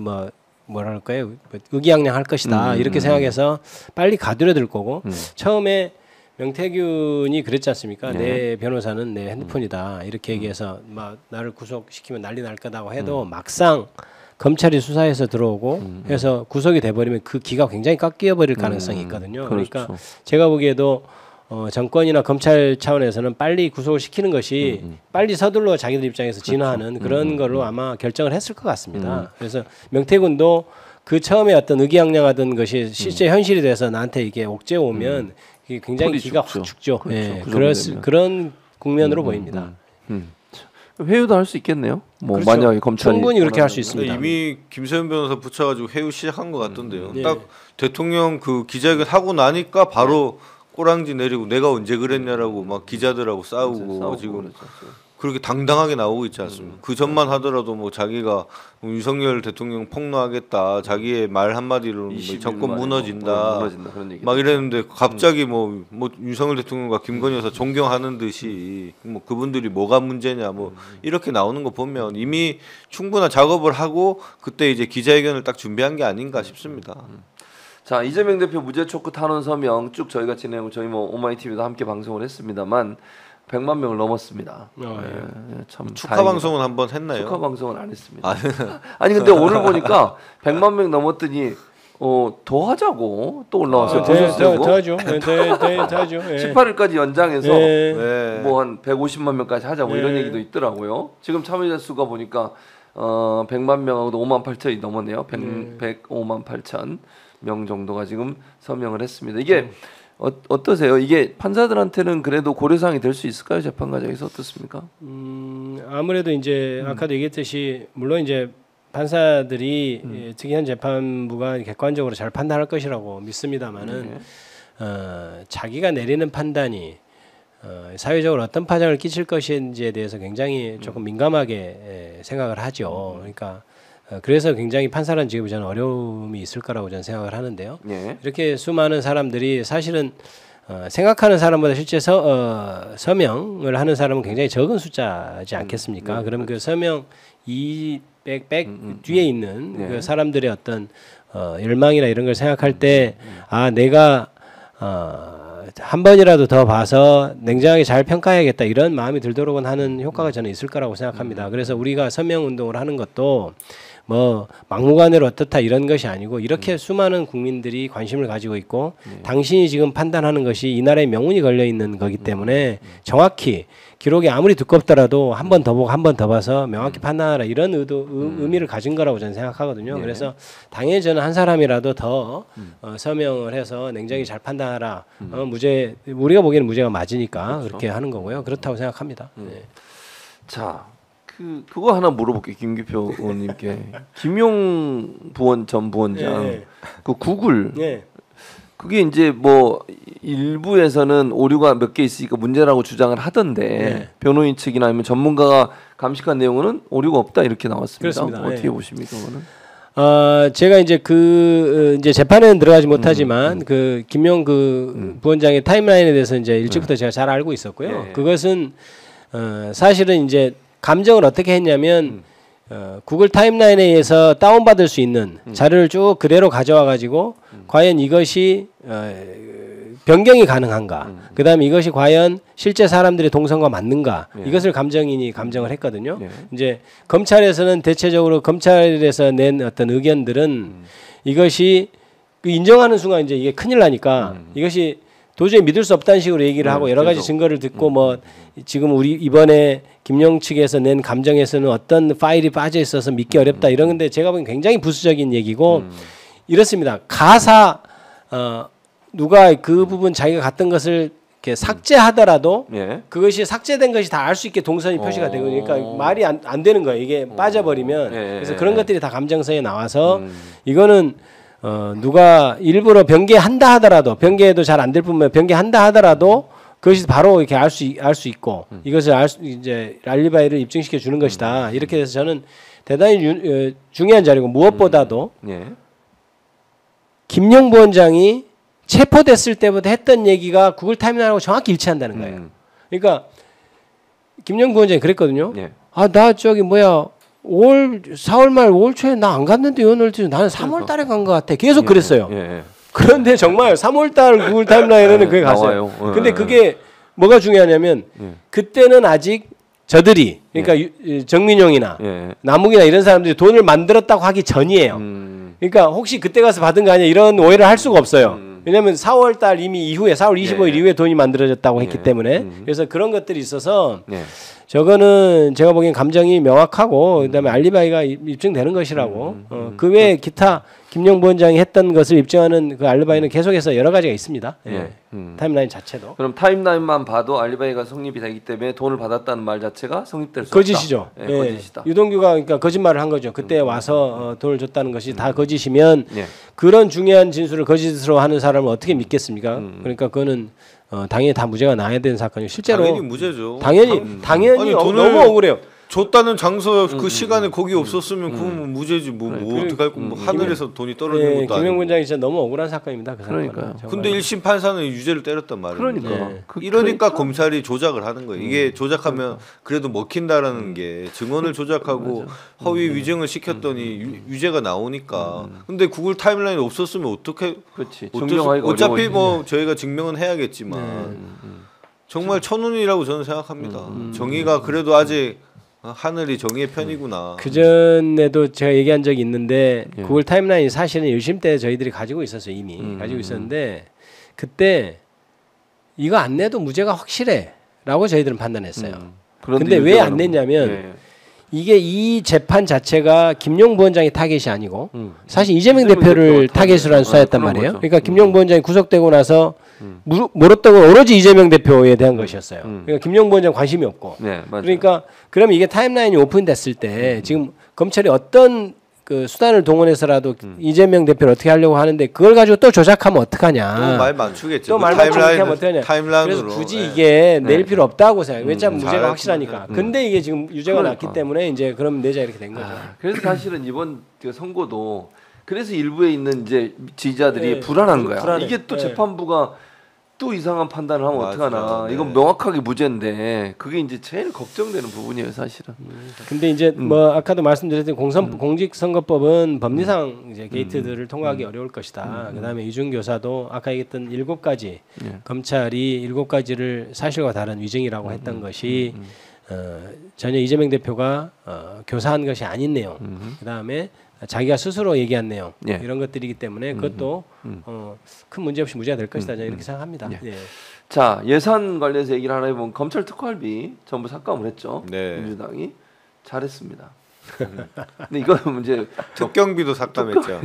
뭐랄까요 의기양양할 것이다 이렇게 생각해서 빨리 가두려들 거고 처음에 명태균이 그랬지 않습니까? 내 변호사는 내 핸드폰이다 이렇게 얘기해서 막 나를 구속시키면 난리 날 거다고 해도 막상 검찰이 수사해서 들어오고 해서 구속이 돼버리면 그 기가 굉장히 깎여 버릴 가능성이 있거든요. 그러니까 그렇죠. 제가 보기에도 정권이나 검찰 차원에서는 빨리 구속을 시키는 것이 빨리 서둘러 자기들 입장에서 진화하는 그런 걸로 아마 결정을 했을 것 같습니다. 그래서 명태균도 그 처음에 어떤 의기양양하던 것이 실제 현실이 돼서 나한테 이게 옥죄어 오면 이게 굉장히 풀이 기가 죽죠. 확 죽죠. 그렇죠. 예, 그 정도 되면. 그런 국면으로 보입니다. 회유도 할 수 있겠네요. 뭐 그렇죠. 만약에 검찰이 충분히 그렇게 할 수 원하는 있습니다. 이미 김세현 변호사 붙여가지고 회유 시작한 것 같던데요. 네. 딱 대통령 그 기자회견 하고 나니까 바로 꼬랑지 내리고 내가 언제 그랬냐라고 막 기자들하고 싸우고 지금 그러죠. 그렇게 당당하게 나오고 있지 않습니까? 그 전만 하더라도 뭐 자기가 윤석열 대통령 폭로하겠다, 자기의 말 한마디로 뭐 21만 정권 무너진다, 그런 얘기. 막 이랬는데 갑자기 뭐 윤석열 대통령과 김건희 여사 존경하는 듯이 뭐 그분들이 뭐가 문제냐 뭐 이렇게 나오는 거 보면 이미 충분한 작업을 하고 그때 이제 기자회견을 딱 준비한 게 아닌가 싶습니다. 자, 이재명 대표 무죄 촉구 탄원 서명 쭉 저희가 진행하고 저희 뭐 오마이TV도 함께 방송을 했습니다만 100만 명을 넘었습니다. 참 축하 다행이다. 방송은 한번 했나요? 축하 방송은 안 했습니다. 아니 근데 오늘 보니까 100만 명 넘었더니 더 하자고 또 올라왔어요. 보셨어요? 더 하죠. 더 하죠. 18일까지 연장해서 네. 뭐 한 150만 명까지 하자 뭐 이런 얘기도 있더라고요. 지금 참여자 수가 보니까 100만 명하고도 5만 8천이 넘었네요. 105만 8천 명 정도가 지금 서명을 했습니다. 이게 어떠세요? 이게 판사들한테는 그래도 고려사항이 될 수 있을까요? 재판 과정에서 어떻습니까? 아무래도 이제 아까도 얘기했듯이 물론 이제 판사들이 특이한 재판부가 객관적으로 잘 판단할 것이라고 믿습니다만은 자기가 내리는 판단이 사회적으로 어떤 파장을 끼칠 것인지에 대해서 굉장히 조금 민감하게 생각을 하죠. 그러니까 그래서 굉장히 판사라는 직업이 저는 어려움이 있을 거라고 저는 생각을 하는데요. 예. 이렇게 수많은 사람들이 사실은 생각하는 사람보다 실제 서명을 하는 사람은 굉장히 적은 숫자지 않겠습니까? 그럼 그 서명 200 뒤에 있는 그 사람들의 어떤 열망이나 이런 걸 생각할 때 내가 한 번이라도 더 봐서 냉정하게 잘 평가해야겠다 이런 마음이 들도록 하는 효과가 저는 있을 거라고 생각합니다. 그래서 우리가 서명 운동을 하는 것도 뭐 막무가내로 어떻다 이런 것이 아니고 이렇게 수많은 국민들이 관심을 가지고 있고 당신이 지금 판단하는 것이 이 나라의 명운이 걸려 있는 거기 때문에 정확히 기록이 아무리 두껍더라도 한 번 더 보고 한 번 더 봐서 명확히 판단하라 이런 의미를 가진 거라고 저는 생각하거든요. 그래서 당연히 저는 한 사람이라도 더 서명을 해서 냉정히 잘 판단하라. 무죄 우리가 보기에는 무죄가 맞으니까 그렇게 하는 거고요. 그렇다고 생각합니다. 네. 자, 그거 하나 물어볼게요. 김기표 의원님께. 김용 전 부원장 그 구글 그게 이제 뭐 일부에서는 오류가 몇 개 있으니까 문제라고 주장을 하던데 변호인 측이나 아니면 전문가가 감식한 내용은 오류가 없다 이렇게 나왔습니다. 그렇습니다. 어떻게 보십니까, 그거는? 제가 이제 이제 재판에는 들어가지 못하지만 그 김용 그 부원장의 타임라인에 대해서 이제 일찍부터 제가 잘 알고 있었고요. 예. 그것은 사실은 이제 감정을 어떻게 했냐면 구글 타임라인에 의해서 다운받을 수 있는 자료를 쭉 그대로 가져와 가지고 과연 이것이 변경이 가능한가, 그다음에 이것이 과연 실제 사람들의 동선과 맞는가, 이것을 감정인이 감정을 했거든요. 이제 검찰에서는 대체적으로 검찰에서 낸 어떤 의견들은 이것이 인정하는 순간 이제 이게 큰일 나니까 이것이 도저히 믿을 수 없다는 식으로 얘기를 하고 여러 가지 증거를 듣고 뭐 지금 우리 이번에 김용 측에서 낸 감정에서는 어떤 파일이 빠져 있어서 믿기 어렵다 이런 건데 제가 보기엔 굉장히 부수적인 얘기고 이렇습니다. 가사 누가 그 부분 자기가 갔던 것을 이렇게 삭제하더라도 그것이 삭제된 것이 다 알 수 있게 동선이 표시가 되고 그러니까 말이 안 되는 거예요. 이게 빠져버리면 그래서 그런 것들이 다 감정서에 나와서 이거는 누가 일부러 변개한다 하더라도 변개도 잘 안 될 뿐만 변개한다 하더라도 그것이 바로 이렇게 알 수 있고 이것을 이제 알리바이를 입증시켜 주는 것이다. 이렇게 해서 저는 대단히 중요한 자리고 무엇보다도 김용 부원장이 체포됐을 때부터 했던 얘기가 구글 타임라인하고 정확히 일치한다는 거예요. 그러니까 김용 부원장이 그랬거든요. 아, 나 저기 뭐야 4월 말 5월 초에 나 안 갔는데 오늘 나는 3월 달에 간 것 같아. 계속 그랬어요. 그런데 정말 3월 달 구글 타임라인에는 그게 갔어요. 근데 그게 뭐가 중요하냐면 그때는 아직 저들이 그러니까 정민용이나 남욱이나 이런 사람들이 돈을 만들었다고 하기 전이에요. 그러니까 혹시 그때 가서 받은 거 아니야 이런 오해를 할 수가 없어요. 왜냐하면 4월 달 이미 이후에 4월 25일 이후에 돈이 만들어졌다고 했기 때문에 그래서 그런 것들이 있어서 저거는 제가 보기엔 감정이 명확하고 그다음에 알리바이가 입증되는 것이라고 그 외에 기타 김용 부원장이 했던 것을 입증하는 그 알리바이는 계속해서 여러 가지가 있습니다. 타임라인 자체도. 그럼 타임라인만 봐도 알리바이가 성립이 되기 때문에 돈을 받았다는 말 자체가 성립될 수 거짓이죠. 없다. 거짓이다. 유동규가 그러니까 거짓말을 한 거죠. 그때 와서 돈을 줬다는 것이 다 거짓이면 그런 중요한 진술을 거짓으로 하는 사람을 어떻게 믿겠습니까? 그러니까 그거는 당연히 다 무죄가 나야 되는 사건이고 실제로 당연히 무죄죠. 당연히 아니, 너무 억울해요. 줬다는 장소 그 시간에 거기 없었으면 그건 무죄지 뭐 어떡할 거 뭐 하늘에서 돈이 떨어지는 것도 김용 아니고. 부원장이 진짜 너무 억울한 사건입니다. 그 그러니까요. 사건은. 근데 1심 판사는 유죄를 때렸단 말이에요. 그러니까. 이러니까 검찰이 조작을 하는 거예요. 이게 조작하면 그래도 먹힌다라는 게 증언을 조작하고 허위 위증을 시켰더니 유죄가 나오니까. 근데 구글 타임라인 없었으면 어떻게 그렇지. 증명하기가 어차피 어려워지지. 뭐 저희가 증명은 해야겠지만 정말 천운이라고 저는 생각합니다. 정의가 그래도 아직 하늘이 정의의 편이구나. 그 전에도 제가 얘기한 적이 있는데 구글 타임라인이 사실은 1심 때 저희들이 가지고 있었어요. 이미 가지고 있었는데 그때 이거 안 내도 무죄가 확실해라고 저희들은 판단했어요. 근데 왜 안 냈냐면 이게 이 재판 자체가 김용 부원장의 타겟이 아니고 사실 이재명 대표를 타겟으로 한 수사였단 말이에요. 거죠. 그러니까 김용 부원장이 구속되고 나서 물었던 건 오로지 이재명 대표에 대한 것이었어요. 그러니까 김용 부원장 관심이 없고. 그러니까 그러면 이게 타임라인이 오픈됐을 때 지금 검찰이 어떤 그 수단을 동원해서라도 이재명 대표를 어떻게 하려고 하는데 그걸 가지고 또 조작하면 어떡하냐. 또 말 맞추겠죠. 또 말 맞추게 하면 어떡하냐. 타임라인으로. 그래서 굳이 이게 낼 필요 없다고 생각해요. 왜냐하면 무죄가 확실하니까. 근데 이게 지금 유죄가 났기 때문에 이제 그럼 내자 이렇게 된 거죠. 그래서 사실은 이번 그 선고도 그래서 일부에 있는 이제 지지자들이 불안한 거야. 불안해. 이게 또 재판부가 또 이상한 판단을 하면 맞아. 어떡하나. 이건 명확하게 무죄인데 그게 이제 제일 걱정되는 부분이에요, 사실은. 근데 이제 뭐 아까도 말씀드렸던 공직선거법은 법리상 이제 게이트들을 통과하기 어려울 것이다. 그다음에 이준교사도 아까 얘기했던 7가지 검찰이 7가지를 사실과 다른 위증이라고 했던 것이 전혀 이재명 대표가 교사한 것이 아닌 내용. 그다음에 자기가 스스로 얘기한 내용 이런 것들이기 때문에 그것도 큰 문제 없이 무죄가 될 것이다. 저는 이렇게 생각합니다. 자, 예산 관련해서 얘기를 하나 해보면 검찰 특활비 전부 삭감을 했죠. 네. 민주당이 잘했습니다. 근데 이거는 이제 특경비도 삭감했죠.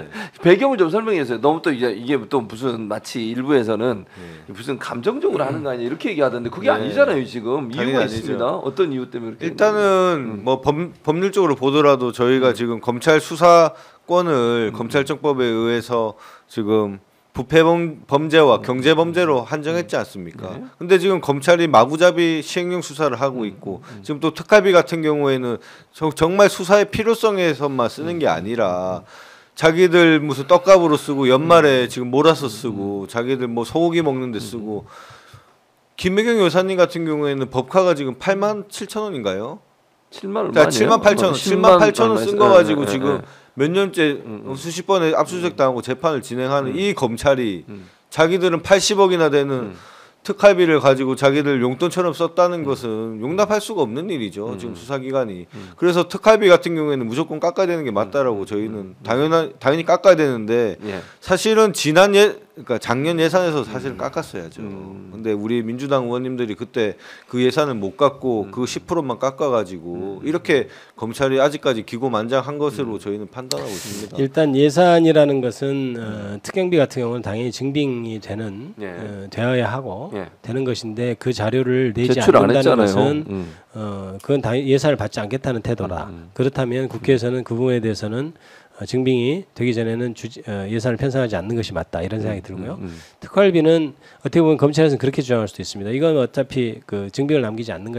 배경을 좀 설명해 주세요. 너무 또 이게 또 무슨 마치 일부에서는 무슨 감정적으로 하는 거 아니야 이렇게 얘기하던데 그게 아니잖아요 지금. 이유가 아니죠. 있습니다. 어떤 이유 때문에 그렇게 일단은 뭐 법률적으로 보더라도 저희가 지금 검찰 수사권을 검찰청법에 의해서 지금 부패 범죄와 경제 범죄로 한정했지 않습니까? 네. 근데 지금 검찰이 마구잡이 시행령 수사를 하고 있고 지금 또 특활비 같은 경우에는 정말 수사의 필요성에서만 쓰는 게 아니라 자기들 무슨 떡값으로 쓰고 연말에 지금 몰아서 쓰고 자기들 뭐 소고기 먹는 데 쓰고 김혜경 여사님 같은 경우에는 법카가 지금 87,000원인가요? 7만 얼마? 자, 78,000원, 78,000원 쓴 거 가지고 지금 몇 년째 수십 번의 압수수색 당하고 재판을 진행하는 이 검찰이 자기들은 80억이나 되는 특활비를 가지고 자기들 용돈처럼 썼다는 것은 용납할 수가 없는 일이죠. 지금 수사기관이. 그래서 특활비 같은 경우에는 무조건 깎아야 되는 게 맞다라고 저희는 당연히 깎아야 되는데 예. 사실은 그러니까 작년 예산에서 사실은 깎았어야죠. 근데 우리 민주당 의원님들이 그때 그 예산을 못 깎고 그 10%만 깎아가지고 이렇게 검찰이 아직까지 기고만장한 것으로 저희는 판단하고 있습니다. 일단 예산이라는 것은 특경비 같은 경우는 당연히 증빙이 되는 예. 되어야 하고 예. 되는 것인데 그 자료를 내지 제출 안 않는다는 했잖아요. 것은 그건 당연히 예산을 받지 않겠다는 태도다. 그렇다면 국회에서는 그 부분에 대해서는 증빙이 되기 전에는 예산을 편성하지 않는 것이 맞다 이런 생각이 들고요. 특활비는 어떻게 보면 검찰에서는 그렇게 주장할 수도 있습니다. 이건 어차피 그 증빙을 남기지 않는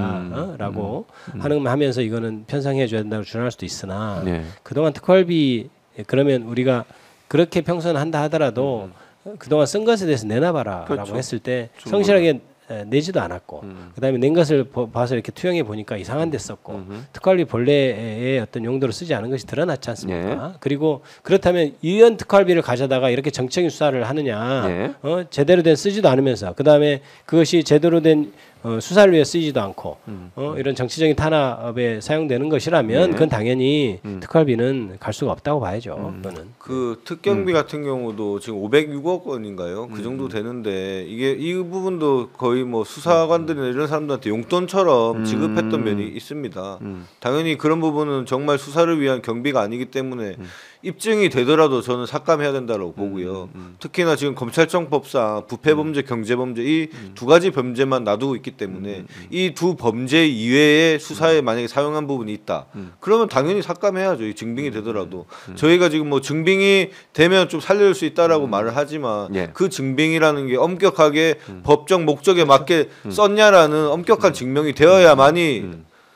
것이다라고 하면서 이거는 편성해 줘야 된다고 주장할 수도 있으나 네. 그동안 특활비 그러면 우리가 그렇게 평선한다 하더라도 그동안 쓴 것에 대해서 내놔봐라라고 그렇죠. 했을 때 충분히. 성실하게 내지도 않았고 그다음에 낸 것을 봐서 이렇게 투영해 보니까 이상한 데 썼고 특활비 본래의 어떤 용도로 쓰지 않은 것이 드러났지 않습니까? 그리고 그렇다면 이런 특활비를 가져다가 이렇게 정책인 수사를 하느냐? 제대로 된 쓰지도 않으면서 그다음에 그것이 제대로 된 수사를 위해 쓰이지도 않고 이런 정치적인 탄압에 사용되는 것이라면 그건 당연히 특활비는 갈 수가 없다고 봐야죠. 그거는. 그 특경비 같은 경우도 지금 506억 원인가요? 그 정도 되는데 이게 이 부분도 거의 뭐 수사관들이나 이런 사람들한테 용돈처럼 지급했던 면이 있습니다. 당연히 그런 부분은 정말 수사를 위한 경비가 아니기 때문에 입증이 되더라도 저는 삭감해야 된다고 보고요. 특히나 지금 검찰청법상 부패범죄, 경제범죄 이 두 가지 범죄만 놔두고 있기 때문에 이 두 범죄 이외에 수사에 만약에 사용한 부분이 있다. 그러면 당연히 삭감해야죠. 이 증빙이 되더라도. 저희가 지금 뭐 증빙이 되면 좀 살릴 수 있다라고 말을 하지만 예. 그 증빙이라는 게 엄격하게 법적 목적에 맞게 썼냐라는 엄격한 증명이 되어야만이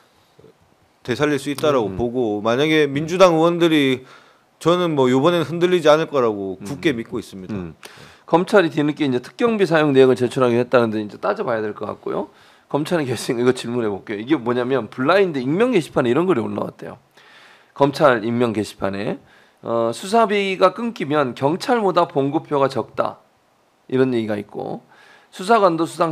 되살릴 수 있다라고 보고 만약에 민주당 의원들이 저는 뭐 이번에는 흔들리지 않을 거라고 굳게 믿고 있습니다. 검찰이 뒤늦게 이제 특경비 사용 내역을 제출하게 했다는데 이제 따져봐야 될 것 같고요. 검찰의 결정 이거 질문해 볼게요. 이게 뭐냐면 블라인드 익명 게시판에 이런 글이 올라왔대요. 검찰 익명 게시판에 수사비가 끊기면 경찰보다 봉급표가 적다 이런 얘기가 있고 수사관도 수당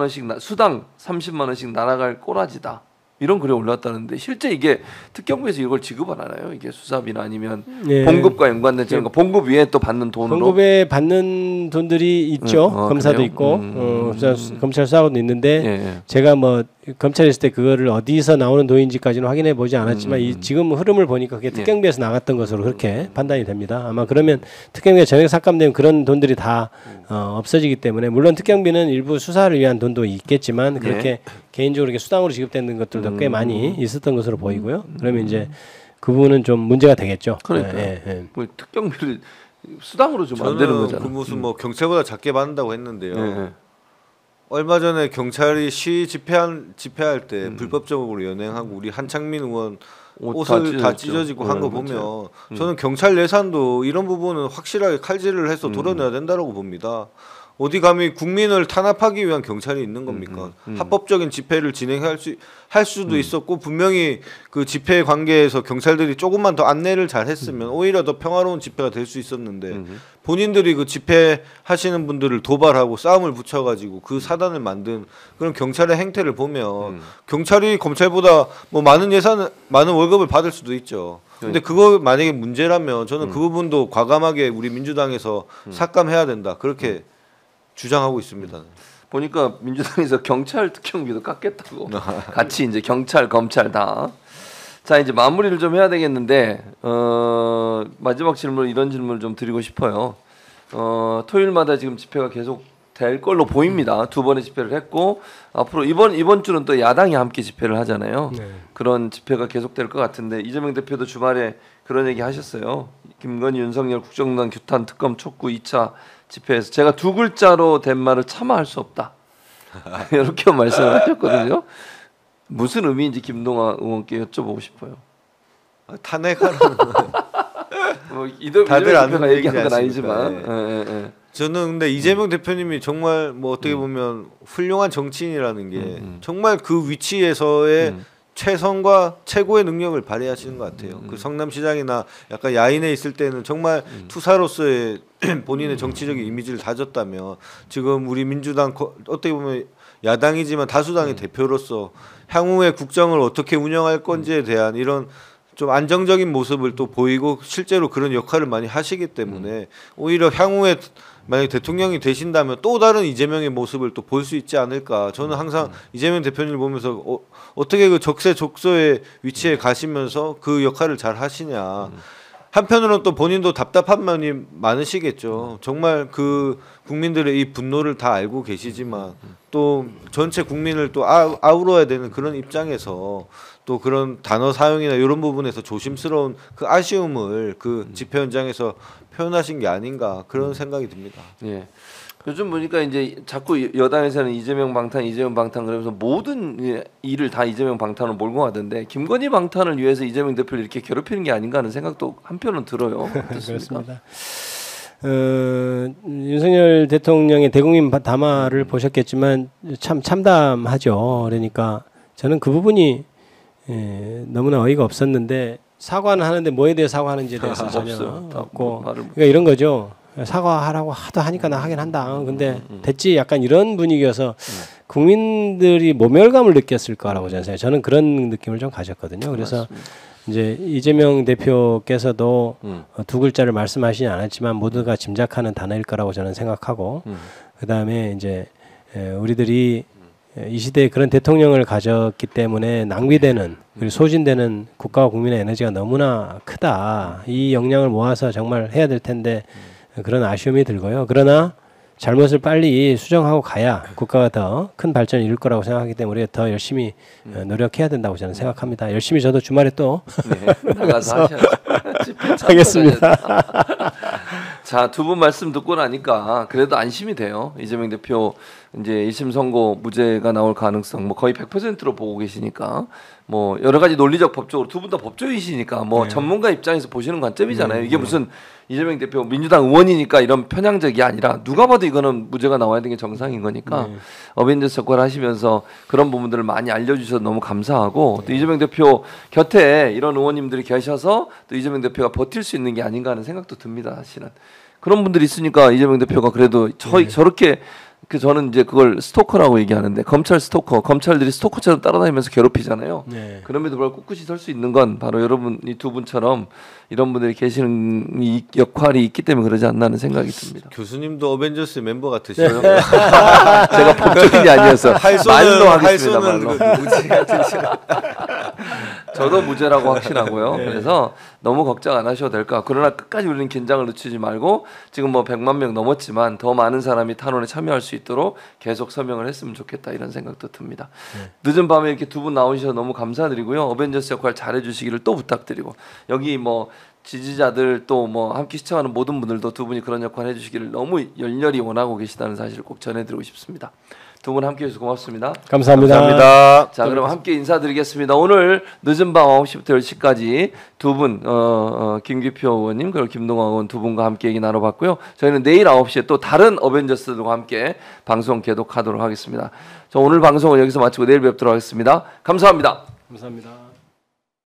30만 원씩 날아갈 꼬라지다. 이런 글이 올라왔다는데 실제 이게 특경부에서 이걸 지급을 하나요? 이게 수사비나 아니면 봉급과 연관된 그러니까 봉급 위에 또 받는 돈으로 봉급에 받는 돈들이 있죠. 검사도 그래요? 있고 검찰 수사관도 있는데 예. 제가 뭐 검찰에 있을 때 그거를 어디서 나오는 돈인지까지는 확인해 보지 않았지만 이 지금 흐름을 보니까 그게 특경비에서 나갔던 것으로 그렇게 판단이 됩니다. 아마 그러면 특경비가 전액 삭감되면 그런 돈들이 다 없어지기 때문에 물론 특경비는 일부 수사를 위한 돈도 있겠지만 그렇게 개인적으로 이렇게 수당으로 지급되는 것들도 꽤 많이 있었던 것으로 보이고요. 그러면 이제 그 부분은 좀 문제가 되겠죠. 그러니까 뭐 특경비를 수당으로 좀 안 되는 거잖아. 그 무슨 뭐 경찰보다 작게 받는다고 했는데요. 예. 얼마 전에 경찰이 시 집회할 때 불법적으로 연행하고 우리 한창민 의원 옷을 다 찢어지고 한 거 보면 저는 경찰 예산도 이런 부분은 확실하게 칼질을 해서 도려내야 된다고 봅니다. 어디 감히 국민을 탄압하기 위한 경찰이 있는 겁니까? 합법적인 집회를 할 수도 있었고 분명히 그 집회 관계에서 경찰들이 조금만 더 안내를 잘 했으면 오히려 더 평화로운 집회가 될 수 있었는데 본인들이 그 집회 하시는 분들을 도발하고 싸움을 붙여가지고 그 사단을 만든 그런 경찰의 행태를 보면 경찰이 검찰보다 뭐 많은 월급을 받을 수도 있죠. 근데 그거 만약에 문제라면 저는 그 부분도 과감하게 우리 민주당에서 삭감해야 된다. 그렇게 주장하고 있습니다. 보니까 민주당에서 경찰 특경비도 깎겠다고 같이 이제 경찰 검찰 다. 자 이제 마무리를 좀 해야 되겠는데 마지막 질문 이런 질문을 좀 드리고 싶어요. 토요일마다 지금 집회가 계속 될 걸로 보입니다. 두 번의 집회를 했고 앞으로 이번 주는 또 야당이 함께 집회를 하잖아요. 그런 집회가 계속될 것 같은데 이재명 대표도 주말에 그런 얘기 하셨어요. 김건희 윤석열 국정농단 규탄 특검 촉구 2차 집회에서 제가 두 글자로 된 말을 차마 할 수 없다. 이렇게 말씀을 하셨거든요. 무슨 의미인지 김동완 의원께 여쭤보고 싶어요. 탄핵하는 뭐 이들 다들 아는 대표가 얘기한 건 얘기지 아니지만 않습니까? 예. 저는 근데 이재명 대표님이 정말 뭐 어떻게 보면 훌륭한 정치인이라는 게 정말 그 위치에서의 최선과 최고의 능력을 발휘하시는 것 같아요. 그 성남시장이나 약간 야인에 있을 때는 정말 투사로서의 본인의 정치적인 이미지를 다졌다면 지금 우리 민주당 어떻게 보면 야당이지만 다수당의 대표로서 향후의 국정을 어떻게 운영할 건지에 대한 이런 좀 안정적인 모습을 또 보이고 실제로 그런 역할을 많이 하시기 때문에 오히려 향후에 만약에 대통령이 되신다면 또 다른 이재명의 모습을 또 볼 수 있지 않을까. 저는 항상 이재명 대표님을 보면서 어떻게 그 적세적소의 위치에 가시면서 그 역할을 잘 하시냐. 한편으로는 또 본인도 답답한 면이 많으시겠죠. 정말 그 국민들의 이 분노를 다 알고 계시지만 또 전체 국민을 또 아우러야 되는 그런 입장에서 또 그런 단어 사용이나 이런 부분에서 조심스러운 그 아쉬움을 그 집회 현장에서 표현하신 게 아닌가 그런 생각이 듭니다. 예. 요즘 보니까 이제 자꾸 여당에서는 이재명 방탄 그러면서 모든 일을 다 이재명 방탄으로 몰고 가던데 김건희 방탄을 위해서 이재명 대표를 이렇게 괴롭히는 게 아닌가 하는 생각도 한편은 들어요. 어떻습니까? 그렇습니다. 윤석열 대통령의 대국민 담화를 보셨겠지만 참 참담하죠. 그러니까 저는 그 부분이 너무나 어이가 없었는데 사과는 하는데 뭐에 대해 사과하는지에 대해서 전혀 없고 그러니까 이런 거죠. 사과하라고 하도 하니까 나 하긴 한다. 근데 됐지 약간 이런 분위기여서 국민들이 모멸감을 느꼈을 거라고 저는 생각해요. 저는 그런 느낌을 좀 가졌거든요. 그래서 맞습니다. 이제 이재명 대표께서도 두 글자를 말씀하시지 않았지만 모두가 짐작하는 단어일 거라고 저는 생각하고 그다음에 이제 우리들이 이 시대에 그런 대통령을 가졌기 때문에 낭비되는 그리고 소진되는 국가와 국민의 에너지가 너무나 크다. 이 역량을 모아서 정말 해야 될 텐데 그런 아쉬움이 들고요. 그러나 잘못을 빨리 수정하고 가야 국가가 더 큰 발전을 이룰 거라고 생각하기 때문에 우리가 더 열심히 노력해야 된다고 저는 생각합니다. 열심히 저도 주말에 또 나가서 하셔야죠. 하겠습니다. 자, 두 분 말씀 듣고 나니까 그래도 안심이 돼요. 이재명 대표 이제 1심 선고 무죄가 나올 가능성 뭐 거의 100%로 보고 계시니까 뭐 여러 가지 논리적 법적으로 두 분 다 법조이시니까 뭐 전문가 입장에서 보시는 관점이잖아요. 이게 무슨 이재명 대표 민주당 의원이니까 이런 편향적이 아니라 누가 봐도 이거는 무죄가 나와야 되는 게 정상인 거니까 어벤져스 역할을 하시면서 그런 부분들을 많이 알려주셔서 너무 감사하고 또 이재명 대표 곁에 이런 의원님들이 계셔서 또 이재명 대표가 버틸 수 있는 게 아닌가 하는 생각도 듭니다. 사실은 그런 분들이 있으니까 이재명 대표가 그래도 저렇게 저는 이제 그걸 스토커라고 얘기하는데 검찰 스토커, 검찰들이 스토커처럼 따라다니면서 괴롭히잖아요. 네. 그럼에도 불구하고 꿋꿋이 설 수 있는 건 바로 여러분 이 두 분처럼 이런 분들이 계시는 이 역할이 있기 때문에 그러지 않나 하는 생각이 듭니다. 교수님도 어벤져스 멤버 같으시죠? 제가 법조인이 아니어서 말로 하겠습니다. 말로. 저도 무죄라고 확신하고요. 그래서 너무 걱정 안 하셔도 될 것 같고 그러나 끝까지 우리는 긴장을 늦추지 말고 지금 뭐 100만 명 넘었지만 더 많은 사람이 탄원에 참여할 수 있도록 계속 서명을 했으면 좋겠다 이런 생각도 듭니다. 늦은 밤에 이렇게 두 분 나오셔서 너무 감사드리고요. 어벤져스 역할 잘해주시기를 또 부탁드리고 여기 뭐 지지자들 또 뭐 함께 시청하는 모든 분들도 두 분이 그런 역할 해주시기를 너무 열렬히 원하고 계시다는 사실을 꼭 전해드리고 싶습니다. 두 분 함께 해주셔서 고맙습니다. 감사합니다. 자, 그럼 함께 인사드리겠습니다. 오늘 늦은 밤 9시부터 10시까지 두 분, 김기표 의원님 그리고 김동완 의원 두 분과 함께 얘기 나눠봤고요. 저희는 내일 9시에 또 다른 어벤져스들과 함께 방송 계속하도록 하겠습니다. 저 오늘 방송은 여기서 마치고 내일 뵙도록 하겠습니다. 감사합니다. 감사합니다.